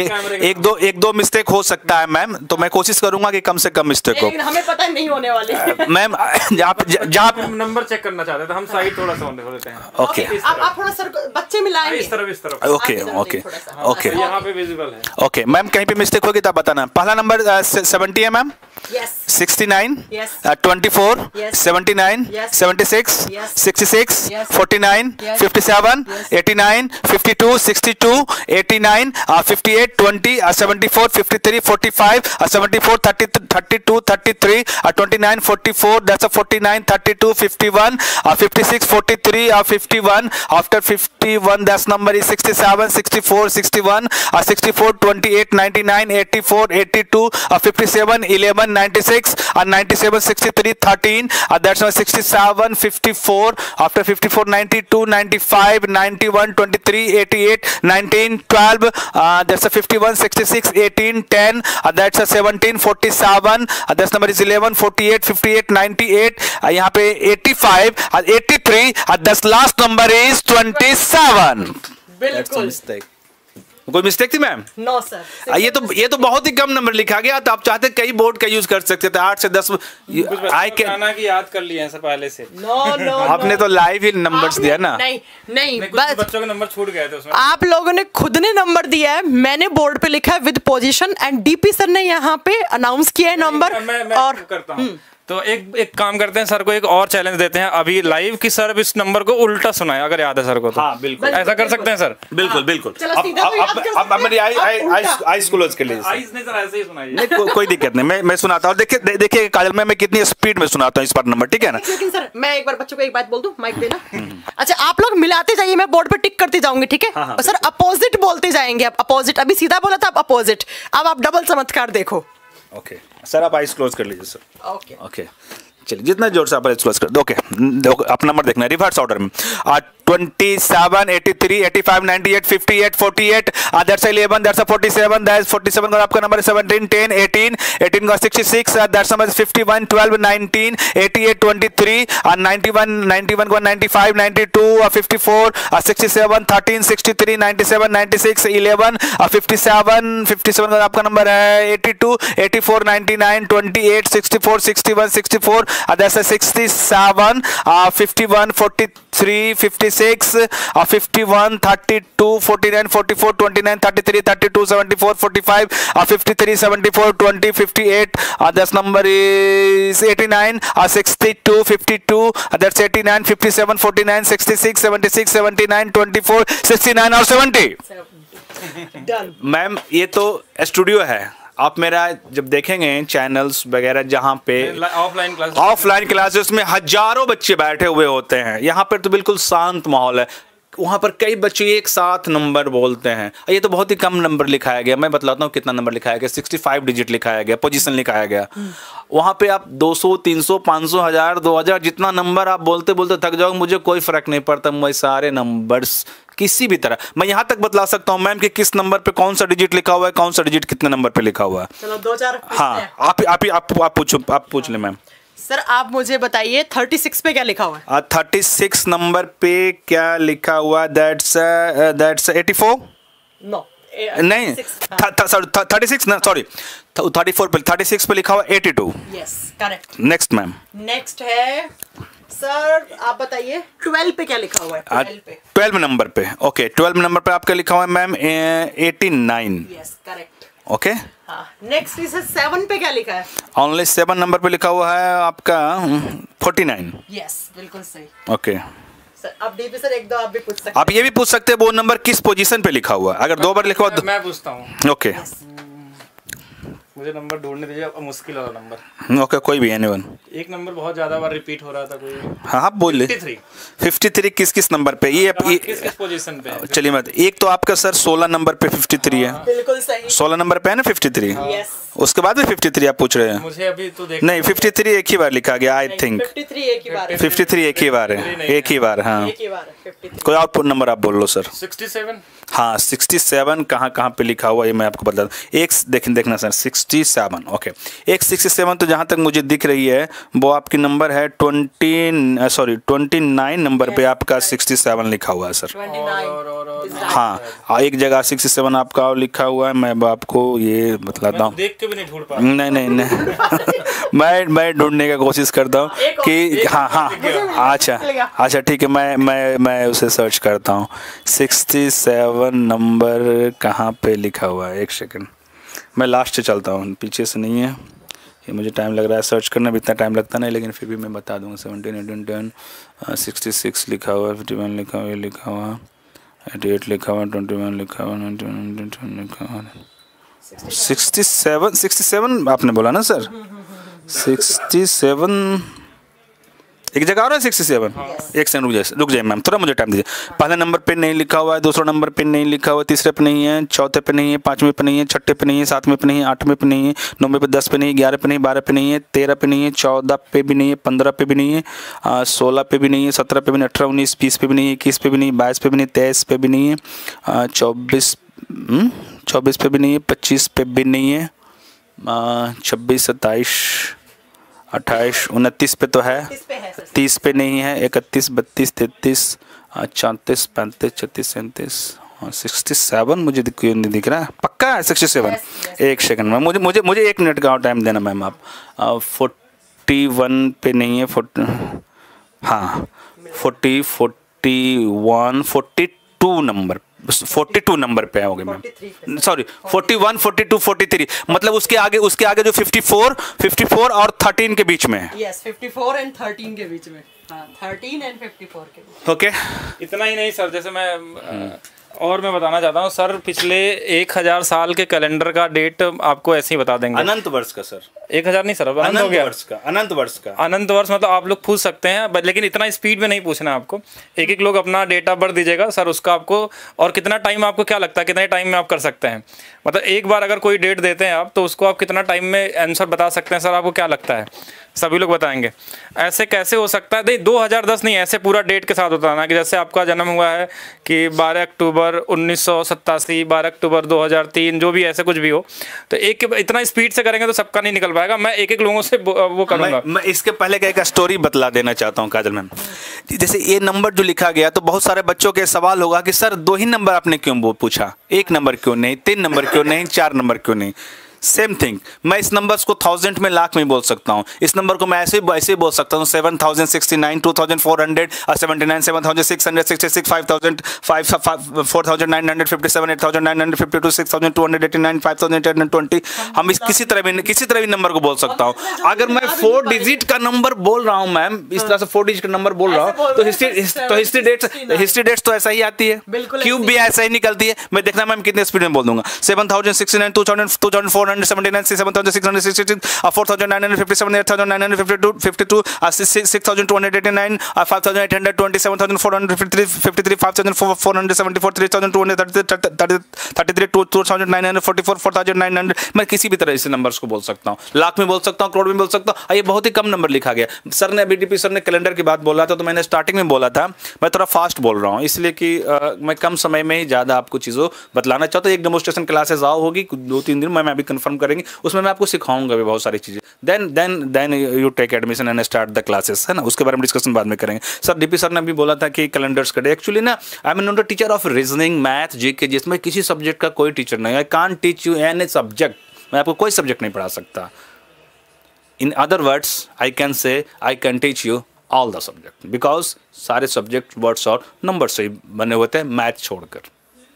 एक दो मिस्टेक हो सकता है मैम, तो मैं कोशिश करूंगा कि कम से कम मिस्टेक हो। हमें पता नहीं होने वाले मैम जहाँ नंबर चेक करना चाहते थे हम, साइड थोड़ा सा होने देते हैं। ओके आप थोड़ा सर बच्चे मिलाएंगे इस तरफ ओके ओके ओके यहाँ पे विजिबल है। ओके मैम, कहीं पे मिस्टेक होगी तो आप बताना। पहला नंबर 70 है ma'am, Yes. 69, Yes. 24, Yes. 79, Yes. 76, Yes. 66, Yes. 49, Yes. 57, Yes. 89, 52, 62, 89, 58, 20, 74, 53, 45, 74, 32, 33, 29, 44, that's a 49, 32, 51, 56, 43, 51. After 51, that's number is 67, 64, 61, 64, 28, 99, 84, 82, 57, 11, 96, 97, 63, 13, that's 67, 54, after 54, 92, 95, 91, 23, 88, 19, 12, that's a 51, 66, 18, 10, that's a 17, 47, that's number is 11, 48, 58, 98, यहाँ पे 85, 83, that's last number is 27. बिल्कुल कोई मिस्टेक थी मैम? नो सर, ये तो बहुत ही कम number लिखा गया, तो आप चाहते कई बोर्ड का यूज कर सकते थे, 8 से 10 आई कैन की याद कर लिए हैं सर पहले से। नो आपने तो लाइव ही नंबर्स दिया ना। नहीं बस बच्चों के नंबर छूट गए थे उसमें। आप लोगों ने खुद ने नंबर दिया है, मैंने बोर्ड पे लिखा है with position and DP sir ने यहाँ पे अनाउंस किया है नंबर। मैं और करता हूँ तो एक काम करते हैं, सर को एक और चैलेंज देते हैं अभी लाइव की, सर इस नंबर को उल्टा सुनाए अगर याद है सर को तो। हाँ बिल्कुल ऐसा कर सकते हैं सर। बिल्कुल बिल्कुल। चलो सीधा तो याद कर सकते अब मेरी आईज क्लोज कर लीजिए। आइस नहीं सर, ऐसे ही सुनाइए। नहीं कोई दिक्कत नहीं, मैं सुनाता हूँ। देखिए काजल मैं कितनी स्पीड में सुनाता हूँ इस बार नंबर, ठीक है ना? लेकिन सर मैं एक बार बच्चों को एक बात बोल दूं, माइक देना। अच्छा आप लोग मिलाते जाइए, मैं बोर्ड पे टिक करती जाऊंगी, ठीक है? और सर अपोजिट बोलते जाएंगे, आप अपोजिट, अभी सीधा बोला था, आप अपोजिट, अब आप डबल चमत्कार देखो। ओके सर, आप आईज क्लोज कर लीजिए सर। ओके ओके चलिए, जितना जोर से आप क्लोज कर दो। ओके अपना नंबर देखना रिवर्स ऑर्डर में। 27, 83, 85, 98, 58, 48, that's 11, that's 47, that's 47 का आपका नंबर है 17, 10, 18, 18 का 66, that's number 51, 12, 19, 88, 23, 91, 91 का 95, 92, 54, 67, 13, 63, 97, 96, 11, 57, 57 का आपका नंबर है 82, 84, 99, 28, 64, 61, 64, that's 67, 51, 43, 56, 51, 32, 49, 44, 29, 33, 32, 74, 45, 53, 74, 20, 58, that's number is 89, 62, 52, that's 89, 57, 49, 66, 76, 79, 24, 69 और 70। मैम ये तो स्टूडियो है, आप मेरा जब देखेंगे चैनल्स वगैरह जहाँ पे ऑफलाइन क्लासेस में हजारों बच्चे बैठे हुए होते हैं, यहाँ पर तो बिल्कुल शांत माहौल है। वहाँ पर कई बच्चे एक साथ नंबर बोलते हैं, ये तो बहुत ही कम नंबर लिखाया गया। मैं बतलाता हूँ कितना नंबर लिखाया गया, 65 डिजिट लिखाया गया, पोजीशन लिखाया गया। वहाँ पे आप 200, 300, 500, 1000, 2000 जितना नंबर आप बोलते बोलते थक जाओगे, मुझे कोई फर्क नहीं पड़ता। मैं सारे नंबर्स किसी भी तरह, मैं यहाँ तक बतला सकता हूँ मैम कि किस नंबर पे कौन सा डिजिट लिखा हुआ है, कौन सा डिजिट कितने नंबर पे लिखा हुआ है। चलो 2-4 हाँ आप पूछ ले मैम। सर आप मुझे बताइए 36 पे क्या लिखा हुआ है? 36 नंबर पे क्या लिखा हुआ? दैट्स 84। नो नहीं 36 ना, सॉरी 34 पे, 36 पे लिखा हुआ 82। Yes correct. Next ma'am. Next है सर, आप बताइए 12 पे क्या लिखा हुआ है? 12 पे, 12 नंबर पे, ओके 12 नंबर पे आपका लिखा हुआ है मैम 89। Yes correct. ओके हाँ नेक्स्ट इज 7 पे क्या लिखा है? ओनली 7 नंबर पे लिखा हुआ है आपका 49। यस बिल्कुल सही। ओके सर अब डीपी सर एक दो आप भी पूछ सकते हैं। आप ये भी पूछ सकते हैं वो नंबर किस पोजीशन पे लिखा हुआ है, अगर 2 बार लिखा हुआ। मैं पूछता हूँ। ओके मुझे नंबर ढूंढने दीजिए, अब मुश्किल वाला नंबर। ओके, कोई भी एनीवन। एक नंबर बहुत ज्यादा बार रिपीट हो रहा था कोई। हाँ हाँ बोलिए। 53 किस किस नंबर पे? ये किस किस पोजीशन पे है? चलिए मत, एक तो आपका सर 16 नंबर पे 53 है। बिल्कुल सही। 16 नंबर पे है ना 53? यस। उसके बाद भी 53 आप पूछ रहे हैं? मुझे अभी तो देख नहीं, 53 एक ही बार लिखा गया आई थिंक। 53 एक ही बार है। 53 एक ही बार है, एक ही बार। हाँ, एक ही बार है 53। कोई और नंबर आप बोल लो सर। 67। हाँ 67 कहाँ कहाँ पे लिखा हुआ ये मैं आपको बता दूँ। एक देखना सर 67। ओके, एक 67 तो जहाँ तक मुझे दिख रही है वो आपकी नंबर है 29 नंबर पे आपका 67 लिखा हुआ है सर। 29। हाँ, एक जगह 67 आपका और लिखा हुआ है। मैं अब आपको ये बतलाता हूँ। देख के भी नहीं ढूंढ पा नहीं मैं ढूंढने का कोशिश करता हूँ कि हाँ अच्छा ठीक है, मैं उसे सर्च करता हूँ। 67 नंबर कहाँ पे लिखा हुआ है? एक सेकंड, मैं लास्ट से चलता हूँ, पीछे से नहीं है। ये मुझे टाइम लग रहा है सर्च करने में, इतना टाइम लगता नहीं, लेकिन फिर भी मैं बता दूँगा। 17, 18, 10, 66 लिखा हुआ है, 51 लिखा हुआ है, लिखा हुआ 88 लिखा हुआ, 21 लिखा हुआ, 19 लिखा हुआ, 67 आपने बोला ना सर? 67 एक जगह आ रहा है 67। एक सेकंड रुक जाइए मैम, थोड़ा मुझे टाइम दीजिए। पहले नंबर पे नहीं लिखा हुआ है, दूसरा नंबर पे नहीं लिखा हुआ है, तीसरे पे नहीं है, चौथे पे नहीं है, पाँचवें पे नहीं है, छठे पे नहीं है, सातवें पे नहीं है, आठवें पे नहीं है, नौवें पे 10 पे नहीं है, 11 पे नहीं, 12 पे नहीं है, 13 पे नहीं है, 14 पे भी नहीं है, 15 पे भी नहीं है, 16 पे भी नहीं है, 17 पे भी नहीं, 18, 19, 20 पे भी नहीं है, 21 पे भी नहीं, 22 पे भी नहीं, 23 पे भी नहीं है, 24 पे भी नहीं है, 25 पे भी नहीं है, 26, 27, 28, 29 पे तो है, 30 पे नहीं है, 31, 32, 33, 34, 35, 36, 37, 67 मुझे नहीं दिख रहा है। पक्का है 67? एक सेकंड में, मुझे 1 मिनट का और टाइम देना मैम आप। 41 पे नहीं है, 42 नंबर 42 नंबर पे होगे मैम, सॉरी 41, 42, 43, मतलब उसके आगे जो 54 और 13 के बीच में है। यस, 54 एंड 13 के बीच में। हाँ, 13 एंड 54 के बीच। ओके, इतना ही नहीं सर, जैसे मैं बताना चाहता हूँ सर, पिछले 1000 साल के कैलेंडर का डेट आपको ऐसे ही बता देंगे। अनंत वर्ष का सर? 1000 नहीं सर, अनंत हो गया। अनंत वर्ष का अनंत वर्ष मतलब आप लोग पूछ सकते हैं, लेकिन इतना स्पीड में नहीं पूछना है आपको। एक लोग अपना डेट ऑफ बर्थ दीजिएगा सर, उसका आपको और कितना टाइम, आपको क्या लगता है कितने टाइम में आप कर सकते हैं? मतलब एक बार अगर कोई डेट देते हैं आप, तो उसको आप कितना टाइम में आंसर बता सकते हैं सर? आपको क्या लगता है? सभी लोग बताएंगे। ऐसे कैसे हो सकता है? नहीं 2010 नहीं, ऐसे पूरा डेट के साथ होता है ना, कि जैसे आपका जन्म हुआ है कि 12 अक्टूबर 1987, 12 अक्टूबर 2003, जो भी ऐसे कुछ भी हो, तो एक इतना स्पीड से करेंगे तो सबका नहीं निकल पाएगा। मैं एक लोगों से वो करूँगा। मैं इसके पहले का एक स्टोरी बतला देना चाहता हूँ काजल मैम। जैसे ये नंबर जो लिखा गया, तो बहुत सारे बच्चों के सवाल होगा कि सर 2 ही नंबर आपने क्यों पूछा, 1 नंबर क्यों नहीं, 3 नंबर क्यों नहीं, 4 नंबर क्यों नहीं? सेम थिंग, मैं इस नंबर्स को 1000 में, लाख में बोल सकता हूँ। इस नंबर को मैं ऐसे ही बोल सकता हूँ 7069, 2479, 7666, 5000, 4957, 8952, 6289, 5820। हम इस किसी तरह भी नंबर को बोल सकता हूँ। अगर मैं 4 डिजिट का नंबर बोल रहा हूँ मैम, इस तरह से 4 डिजिट का नंबर बोल रहा हूँ, तो हिस्ट्री डेट्स तो ऐसा ही आती है, क्यूब भी ऐसा ही निकलती है। मैं देखना मैम कितने स्पीड में बोल दूंगा। 7069, 2479, 7066, 4957, 8952, 52, 6289, 5820, 7453, 53, 5474, 3233, 2944, 4900। मैं किसी भी तरह इस नंबर्स को बोल सकता हूँ, लाख में बोल सकता हूँ, करोड़ में बोल सकता हूँ। ये बहुत ही कम नंबर लिखा गया। सर ने बीडीपी सर ने कैलेंडर की बात बोला था, तो मैंने स्टार्टिंग में बोला था मैं थोड़ा फास्ट बोल रहा हूँ, इसलिए कि मैं कम समय में ही ज़्यादा आपको चीज़ों बतलाना चाहता हूँ। एक डेमोस्ट्रेशन क्लासेस आओ होगी 2-3 दिन में, मैं अभी कंफर्म करेंगे, उसमें मैं आपको सिखाऊंगा भी बहुत सारी चीज़ें। Then you take admission and start the classes, है ना। उसके बारे में डिस्कशन बाद में करेंगे। सर डीपी सर ने भी बोला था कि कैलेंडर्स करें। एक्चुअली ना I am not a teacher of reasoning, math, GK, जिसमें किसी सब्जेक्ट का कोई टीचर नहीं। I can't teach you any subject, मैं आपको कोई सब्जेक्ट नहीं पढ़ा सकता। In other words I can say I can teach you all the subject, because सारे सब्जेक्ट वर्ड्स और नंबर से ही बने होते हैं, मैथ छोड़कर।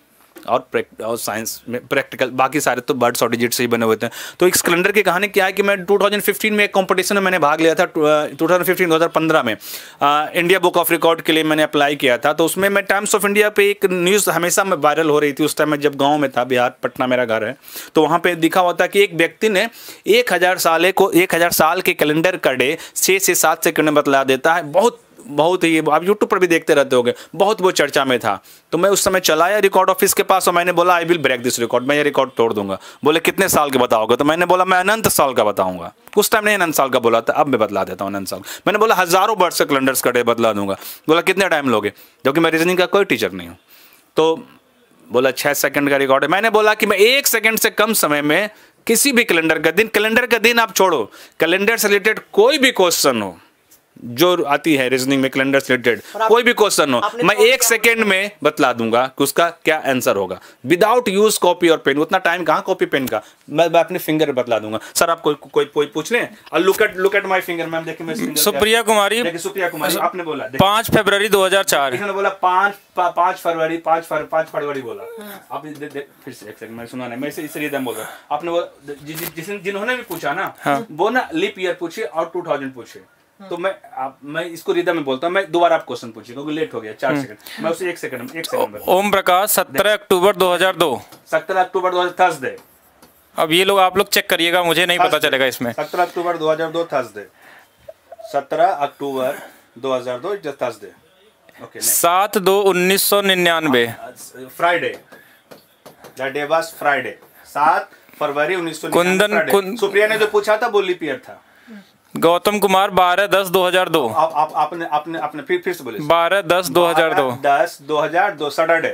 और साइंस में प्रैक्टिकल, बाकी सारे तो बर्ड्स और डिजिट से ही बने हुए थे। तो इस कैलेंडर की कहानी क्या है कि मैं 2015 में एक कंपटीशन में मैंने भाग लिया था। 2015 में इंडिया बुक ऑफ रिकॉर्ड के लिए मैंने अप्लाई किया था। तो उसमें मैं टाइम्स ऑफ इंडिया पे एक न्यूज़ हमेशा में वायरल हो रही थी। उस टाइम मैं जब गाँव में था, बिहार, पटना मेरा घर है, तो वहाँ पर दिखा हुआ था कि एक व्यक्ति ने 1000 साल के कैलेंडर का डे 6 से 7 सेकंड में बतला देता है। बहुत ही, आप यूट्यूब पर भी देखते रहते होगे, बहुत वो चर्चा में था। तो मैं उस समय चला आया रिकॉर्ड ऑफिस के पास और मैंने बोला I will break this record, मैं ये रिकॉर्ड तोड़ दूंगा। बोले कितने साल के बताओगे? तो मैंने बोला मैं अनंत साल का बताऊंगा। उस टाइम नहीं अनंत साल का बोला था, अब मैं बतला देता हूँ अनंत साल। मैंने बोला हजारों वर्ष से कैलेंडर्स का डे बतला दूंगा। बोला कितने टाइम लोगे? जबकि मैं रीजनिंग का कोई टीचर नहीं हूँ। तो बोला 6 सेकंड का रिकॉर्ड है। मैंने बोला कि मैं 1 सेकंड से कम समय में किसी भी कैलेंडर का दिन आप छोड़ो, कैलेंडर से रिलेटेड कोई भी क्वेश्चन हो जो आती है रीजनिंग में, कैलेंडर से रिलेटेड कोई भी क्वेश्चन हो, मैं 1 सेकंड में बतला दूंगा कि उसका क्या आंसर होगा, विदाउट यूज कॉपी और पेन। उतना टाइम कहाँ कॉपी पेन का, मैं अपने फिंगर बतला दूंगा। सर आप कोई पूछ लें। Look at my finger ma'am, देखिए मैं सुप्रिया कुमारी, आपने बोला 5 फरवरी 2004, इन्होंने बोला 5 फरवरी बोला। आप फिर से 1 सेकंड, मैं सुना नहीं, मैं इसे रिदम बोल रहा हूँ। आपने वो जिन्होंने भी पूछा ना, वो ना लीप ईयर पूछे और 2000 पूछे। तो मैं इसको रिदम में बोलता हूँ। मैं दोबारा आप क्वेश्चन पूछिए क्योंकि लेट हो गया 4 सेकंड। मैं उसे 1 सेकंड ओम प्रकाश 17 अक्टूबर 2002, 17 अक्टूबर 2000 थर्सडे। अब ये लोग आप लोग चेक करिएगा, मुझे नहीं पता चलेगा इसमें। 17 October 2002 Thursday, 17 October 2002 Thursday. Okay, 7/2/1999 Friday, that day was Friday, 7 फरवरी 1999। सुप्रिया ने जो पूछा था वो लीप ईयर था। गौतम कुमार 12/10/2002। आपने फिर से बोले 12/10/2002। 10/2002 सैटरडे।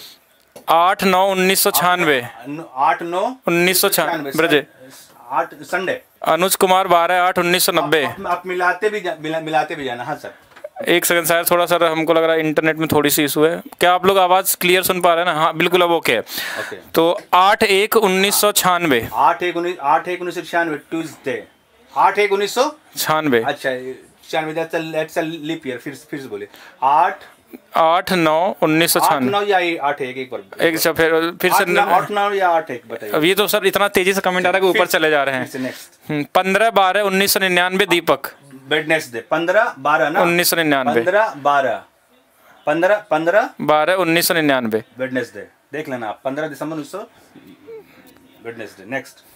8/9/1996। 8/9/1996 ब्रजे 8 संडे। अनुज कुमार 12/8/1990। आप मिलाते भी जाना। हाँ सर 1 सेकंड सर, थोड़ा सर हमको लग रहा है इंटरनेट में थोड़ी सी इशू है। क्या आप लोग आवाज क्लियर सुन पा रहे हैं ना? हाँ बिल्कुल, अब ओके है। तो 8/1/1996। 8/1/1996 ट्यूसडे। 8/1/1996। अच्छा 96, दैट्स अ लीप ईयर। फिर से बोलिए। 8/9/1996। 8/9 या 8/1 एक बार एक फिर से 8/9 या 8/1 बताइए। अब ये तो सर इतना तेजी से कमेंट आ रहा है कि ऊपर चले जा रहे हैं। 15/12/1999 दीपक। वेडनेसडे 15/12 ना 1999। 15/12/1999 वेडनेसडे देख लेना आप। 15 दिसंबर 1900 वेडनेसडे। नेक्स्ट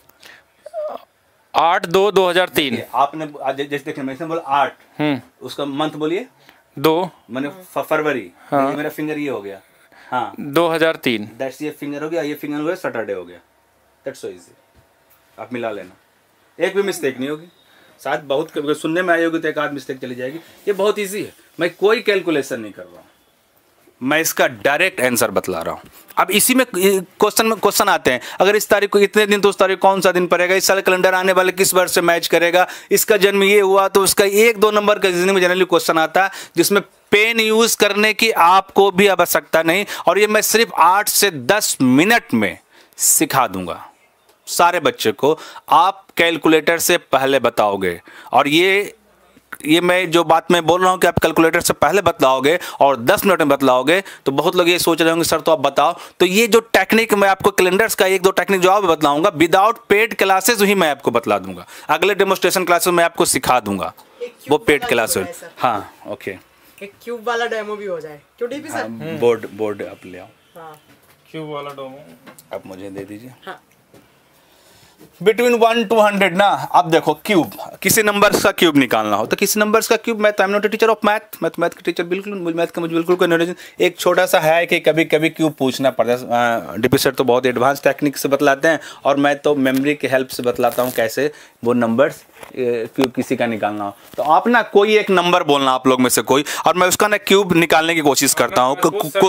8/2/2003। आपने जैसे देखिए मैंने बोला 8, उसका मंथ बोलिए 2 मैंने फरवरी। हाँ। मेरा फिंगर ये हो गया। हाँ 2003। दैट्स ये फिंगर हो गया, ये फिंगर हो गया, सैटरडे हो गया। दैट्स सो इजी, आप मिला लेना, एक भी मिस्टेक नहीं होगी। शायद बहुत सुनने में आई होगी तो एक आध मिस्टेक चली जाएगी। ये बहुत इजी है, मैं कोई कैलकुलेशन नहीं कर रहा हूँ, मैं इसका डायरेक्ट आंसर बतला रहा हूँ। अब इसी में क्वेश्चन आते हैं, अगर इस तारीख को इतने दिन तो उस तारीख कौन सा दिन पड़ेगा, इस साल कैलेंडर आने वाले किस वर्ष से मैच करेगा, इसका जन्म ये हुआ तो उसका 1-2 नंबर का रीजनिंग में जनरली क्वेश्चन आता है जिसमें पेन यूज करने की आपको भी आवश्यकता नहीं। और ये मैं सिर्फ 8 से 10 मिनट में सिखा दूंगा सारे बच्चे को। आप कैलकुलेटर से पहले बताओगे, और ये मैं जो बात मैं बोल रहा हूँ कि आप कैलकुलेटर से पहले बतलाओगे और 10 मिनट में बतलाओगे, तो बहुत लोग ये सोच रहे होंगे सर तो आप बताओ। तो ये जो टेक्निक मैं आपको कैलेंडर्स का 1-2 टेक्निक जो आप बतलाऊंगा, विदाउट पेड क्लासेस ही मैं आपको बतला दूंगा। अगले डेमोस्ट्रेशन क्लासेस में आपको सिखा दूंगा, वो पेड क्लासेस। हाँ ओके, एक क्यूब वाला डेमो भी हो जाए। क्यों डीपी सर? बोर्ड आप ले आओ। हाँ क्यूब वाला डेमो आप मुझे दे दीजिए। हाँ। बिटवीन 1 to 100 ना, अब देखो क्यूब, किसी नंबर्स का क्यूब निकालना हो तो किसी नंबर्स का क्यूब, मैं I am not a teacher of math के टीचर, बिल्कुल मैथ का मुझे बिल्कुल कोई नॉलेज। एक छोटा सा है कि कभी कभी क्यूब पूछना पड़ता है। डीपी सर तो बहुत एडवांस टेक्निक से बतलाते हैं और मैं तो मेमोरी के हेल्प से बतलाता हूँ कैसे वो नंबर्स क्यूब किसी का निकालना हो। तो आप ना कोई एक नंबर बोलना आप लोग में से कोई, और मैं उसका ना क्यूब निकालने की कोशिश करता हूँ।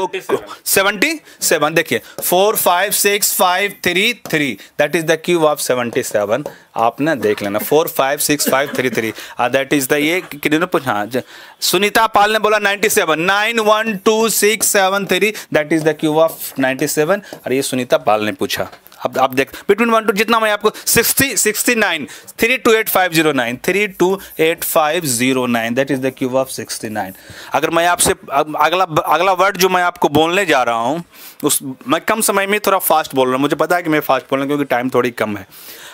77 देखिए 4 5 6 5 3 3 that is the cube of 77। आप ना देख लेना 4 5 6 5 3 3 दैट इज द ये कितने पूछा। सुनीता पाल ने बोला 97 9 1 2 6 7 3 that is the cube of 97। और ये सुनीता पाल ने पूछा। अब आप देख बिटवीन 1 to जितना मैं आपको 69 328509 328509 that is the cube of 69। अगर मैं आपसे अगला वर्ड जो मैं आपको बोलने जा रहा हूँ मैं कम समय में थोड़ा फास्ट बोल रहा हूँ, मुझे पता है कि मैं फास्ट बोल रहा हूँ क्योंकि टाइम थोड़ी कम है।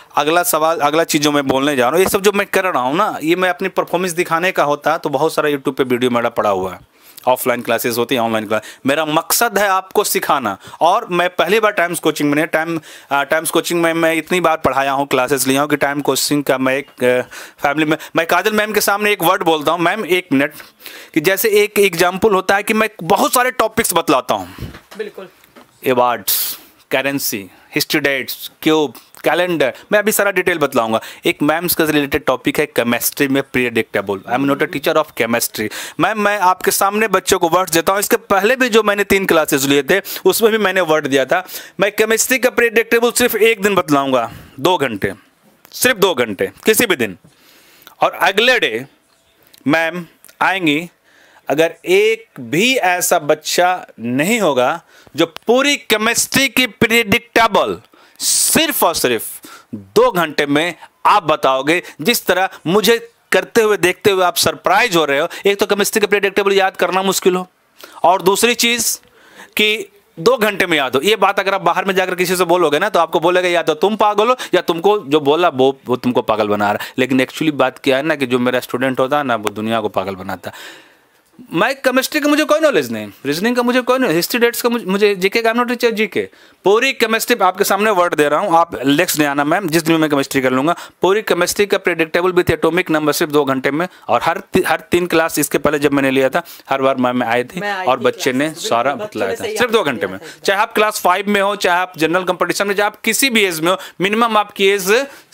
अगला चीज़ जो मैं बोलने जा रहा हूँ, ये सब जो मैं कर रहा हूँ ना, ये मैं अपनी परफॉर्मेंस दिखाने का होता है तो बहुत सारा यूट्यूब पे वीडियो मेरा पड़ा हुआ है। ऑफलाइन क्लासेस होती हैं, ऑनलाइन क्लास, मेरा मकसद है आपको सिखाना। और मैं पहली बार टाइम्स कोचिंग में टाइम्स कोचिंग में मैं इतनी बार पढ़ाया हूँ, क्लासेस लिया हूँ कि टाइम कोचिंग का मैं एक फैमिली में मैं काजल मैम के सामने एक वर्ड बोलता हूँ, मैम 1 मिनट, कि जैसे एक एग्जाम्पल होता है कि मैं बहुत सारे टॉपिक्स बतलाता हूँ। बिल्कुल। Awards, currency, history dates, cube, calendar, मैं अभी सारा डिटेल बतलाऊंगा। एक मैम्स का रिलेटेड टॉपिक है केमिस्ट्री में predictable. I am not a teacher of chemistry. Ma'am मैं आपके सामने बच्चों को वर्ड्स देता हूँ। इसके पहले भी जो मैंने 3 क्लासेस लिए थे उसमें भी मैंने वर्ड दिया था। मैं केमिस्ट्री का प्रेडिक्टेबल सिर्फ एक दिन बतलाऊंगा, 2 घंटे, सिर्फ 2 घंटे किसी भी दिन। और अगले डे मैम आएंगी, अगर एक भी ऐसा बच्चा नहीं होगा जो पूरी केमिस्ट्री की प्रेडिक्टेबल सिर्फ और सिर्फ 2 घंटे में आप बताओगे, जिस तरह मुझे करते हुए देखते हुए आप सरप्राइज हो रहे हो। एक तो केमिस्ट्री का प्रेडिक्टेबल याद करना मुश्किल हो, और दूसरी चीज कि 2 घंटे में याद हो। ये बात अगर आप बाहर में जाकर किसी से बोलोगे ना तो आपको बोलेगा या तो तुम पागल हो या तुमको जो बोला वो तुमको पागल बना रहा है। लेकिन एक्चुअली बात क्या है ना कि जो मेरा स्टूडेंट होता है ना वो दुनिया को पागल बनाता है। मैं केमिस्ट्री का मुझे कोई नॉलेज नहीं, रीजनिंग का मुझे कोई नहीं, हिस्ट्री डेट्स का मुझे जीके का, I am not teacher GK. पूरी केमिस्ट्री आपके सामने वर्ड दे रहा हूँ, आप नेक्स्ट नहीं आना मैम, जिस दिन मैं केमिस्ट्री कर लूँगा। पूरी केमिस्ट्री का प्रेडिक्टेबल विथ एटॉमिक नंबर सिर्फ 2 घंटे में। और हर 3 क्लास इसके पहले जब मैंने लिया था हर बार मैम आए थे और बच्चे ने सारा बतलाया था सिर्फ 2 घंटे में। चाहे आप क्लास 5 में हो, चाहे आप जनरल कंपटीशन में, चाहे आप किसी भी एज में हो, मिनिमम आपकी एज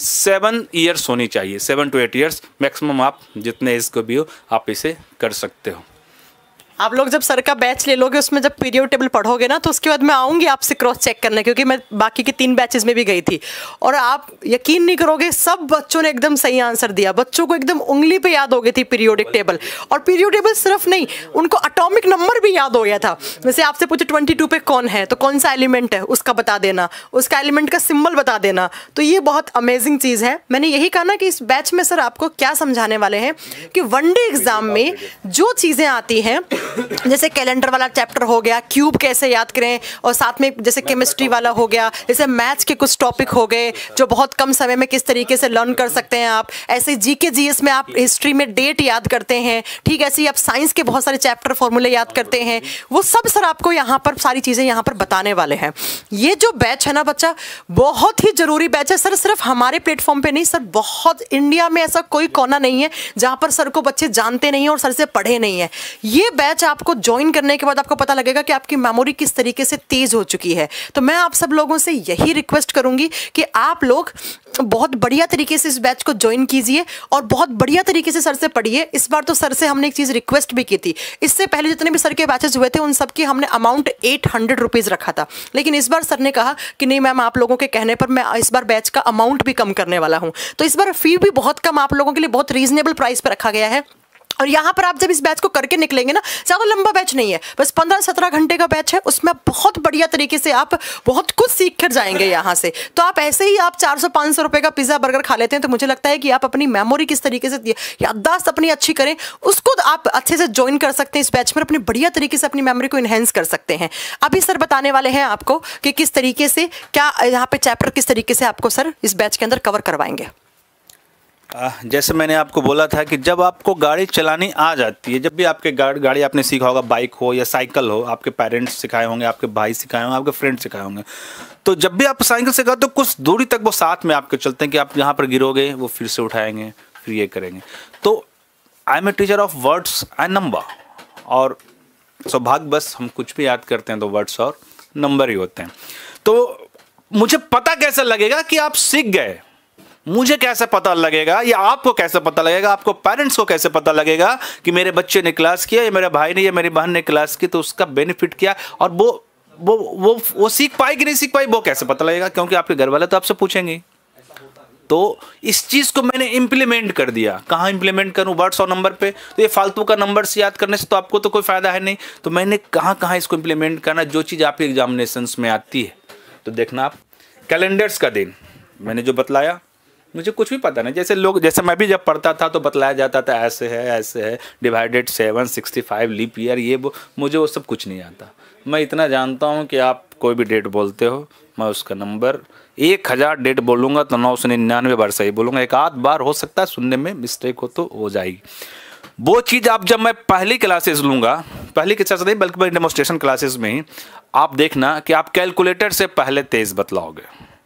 7 ईयर्स होनी चाहिए, 7 to 8 ईयर्स मैक्सिमम। आप जितने एज को भी हो आप इसे कर सकते हो। आप लोग जब सर का बैच ले लोगे, उसमें जब पीरियड टेबल पढ़ोगे ना, तो उसके बाद मैं आऊँगी आपसे क्रॉस चेक करने, क्योंकि मैं बाकी के 3 बैचेस में भी गई थी। और आप यकीन नहीं करोगे, सब बच्चों ने एकदम सही आंसर दिया। बच्चों को एकदम उंगली पे याद हो गई थी पीरियोडिक टेबल। और पीरियड टेबल सिर्फ नहीं, उनको एटॉमिक नंबर भी याद हो गया था। जैसे आपसे पूछे 22 पे कौन है, तो कौन सा एलिमेंट है उसका बता देना, उसका एलिमेंट का सिंबल बता देना। तो ये बहुत अमेजिंग चीज़ है। मैंने यही कहा ना कि इस बैच में सर आपको क्या समझाने वाले हैं कि वनडे एग्जाम में जो चीज़ें आती हैं, जैसे कैलेंडर वाला चैप्टर हो गया, क्यूब कैसे याद करें, और साथ में जैसे केमिस्ट्री वाला हो गया, जैसे मैथ्स के कुछ टॉपिक हो गए जो बहुत कम समय में किस तरीके से लर्न कर सकते हैं आप। ऐसे जीके जीएस में आप हिस्ट्री में डेट याद करते हैं, ठीक, ऐसे ही आप साइंस के बहुत सारे चैप्टर फॉर्मूले याद करते हैं। वो सब सर आपको यहाँ पर सारी चीज़ें यहाँ पर बताने वाले हैं। ये जो बैच है ना बच्चा, बहुत ही जरूरी बैच है सर। सिर्फ हमारे प्लेटफॉर्म पे नहीं सर, बहुत इंडिया में ऐसा कोई कोना नहीं है जहाँ पर सर को बच्चे जानते नहीं है और सर से पढ़े नहीं है। ये बैच आपको ज्वाइन करने के बाद आपको पता लगेगा कि आपकी मेमोरी किस तरीके से तेज हो चुकी है। तो मैं आप सब लोगों से यही रिक्वेस्ट करूंगी कि आप लोग बहुत बढ़िया तरीके से इस बैच को ज्वाइन कीजिए और बहुत बढ़िया तरीके से सर से पढ़िए। इस बार तो सर से हमने एक चीज़ रिक्वेस्ट भी की थी। इससे पहले जितने भी सर के बैचेस हुए थे उन सब की हमने अमाउंट 800 रुपीज़ रखा था, लेकिन इस बार सर ने कहा कि नहीं मैम, आप लोगों के कहने पर मैं इस बार बैच का अमाउंट भी कम करने वाला हूँ। तो इस बार फी भी बहुत कम, आप लोगों के लिए बहुत रीजनेबल प्राइस पर रखा गया है। और यहाँ पर आप जब इस बैच को करके निकलेंगे ना, ज़्यादा लंबा बैच नहीं है, बस 15-17 घंटे का बैच है। उसमें बहुत बढ़िया तरीके से आप बहुत कुछ सीख कर जाएंगे यहाँ से। तो आप ऐसे ही आप 400-500 रुपये का पिज़्ज़ा बर्गर खा लेते हैं, तो मुझे लगता है कि आप अपनी मेमोरी किस तरीके से, याददाश्त अपनी अच्छी करें, उसको आप अच्छे से ज्वाइन कर सकते हैं इस बैच में, अपनी बढ़िया तरीके से अपनी मेमोरी को इन्हेंस कर सकते हैं। अभी सर बताने वाले हैं आपको कि किस तरीके से, क्या यहाँ पे चैप्टर किस तरीके से आपको सर इस बैच के अंदर कवर करवाएंगे। जैसे मैंने आपको बोला था कि जब आपको गाड़ी चलानी आ जाती है, जब भी आपके गाड़ी आपने सीखा होगा, बाइक हो या साइकिल हो, आपके पेरेंट्स सिखाए होंगे, आपके भाई सिखाए होंगे, आपके फ्रेंड सिखाए होंगे, तो जब भी आप साइकिल सिखाओ तो कुछ दूरी तक वो साथ में आपके चलते हैं कि आप यहाँ पर गिरोगे वो फिर से उठाएंगे, फिर ये करेंगे। तो I am a teacher of words and number, और सौभाग्य बस हम कुछ भी याद करते हैं तो वर्ड्स और नंबर ही होते हैं। तो मुझे पता कैसे लगेगा कि आप सीख गए? मुझे कैसे पता लगेगा, या आपको कैसे पता लगेगा, आपको पेरेंट्स को कैसे पता लगेगा कि मेरे बच्चे ने क्लास किया, या मेरे भाई ने या मेरी बहन ने क्लास की, तो उसका बेनिफिट क्या, और वो सीख पाई कि नहीं सीख पाई, वो कैसे पता लगेगा? क्योंकि आपके घर वाले तो आपसे पूछेंगे। तो इस चीज़ को मैंने इम्प्लीमेंट कर दिया। कहाँ इम्प्लीमेंट करूँ? वर्ड्स और नंबर पे। तो ये फालतू का नंबर्स याद करने से तो आपको तो कोई फ़ायदा है नहीं। तो मैंने कहाँ इसको इम्प्लीमेंट करना, जो चीज़ आपके एग्जामिनेशंस में आती है। तो देखना आप कैलेंडर्स का दिन मैंने जो बतलाया, मुझे कुछ भी पता नहीं। जैसे मैं भी जब पढ़ता था तो बतलाया जाता था ऐसे है, डिवाइडेड 7, 65 लीप ईयर, ये वो, मुझे वो सब कुछ नहीं आता। मैं इतना जानता हूँ कि आप कोई भी डेट बोलते हो, मैं उसका नंबर 1000 डेट बोलूँगा तो 999 बार सही बोलूँगा। एक आध बार हो सकता है सुनने में मिस्टेक हो तो हो जाएगी। वो चीज़ आप जब मैं पहली क्लासेस लूँगा, पहली क्लासेस नहीं बल्कि डेमोस्ट्रेशन क्लासेस में ही आप देखना कि आप कैलकुलेटर से पहले तेज बतलाओगे।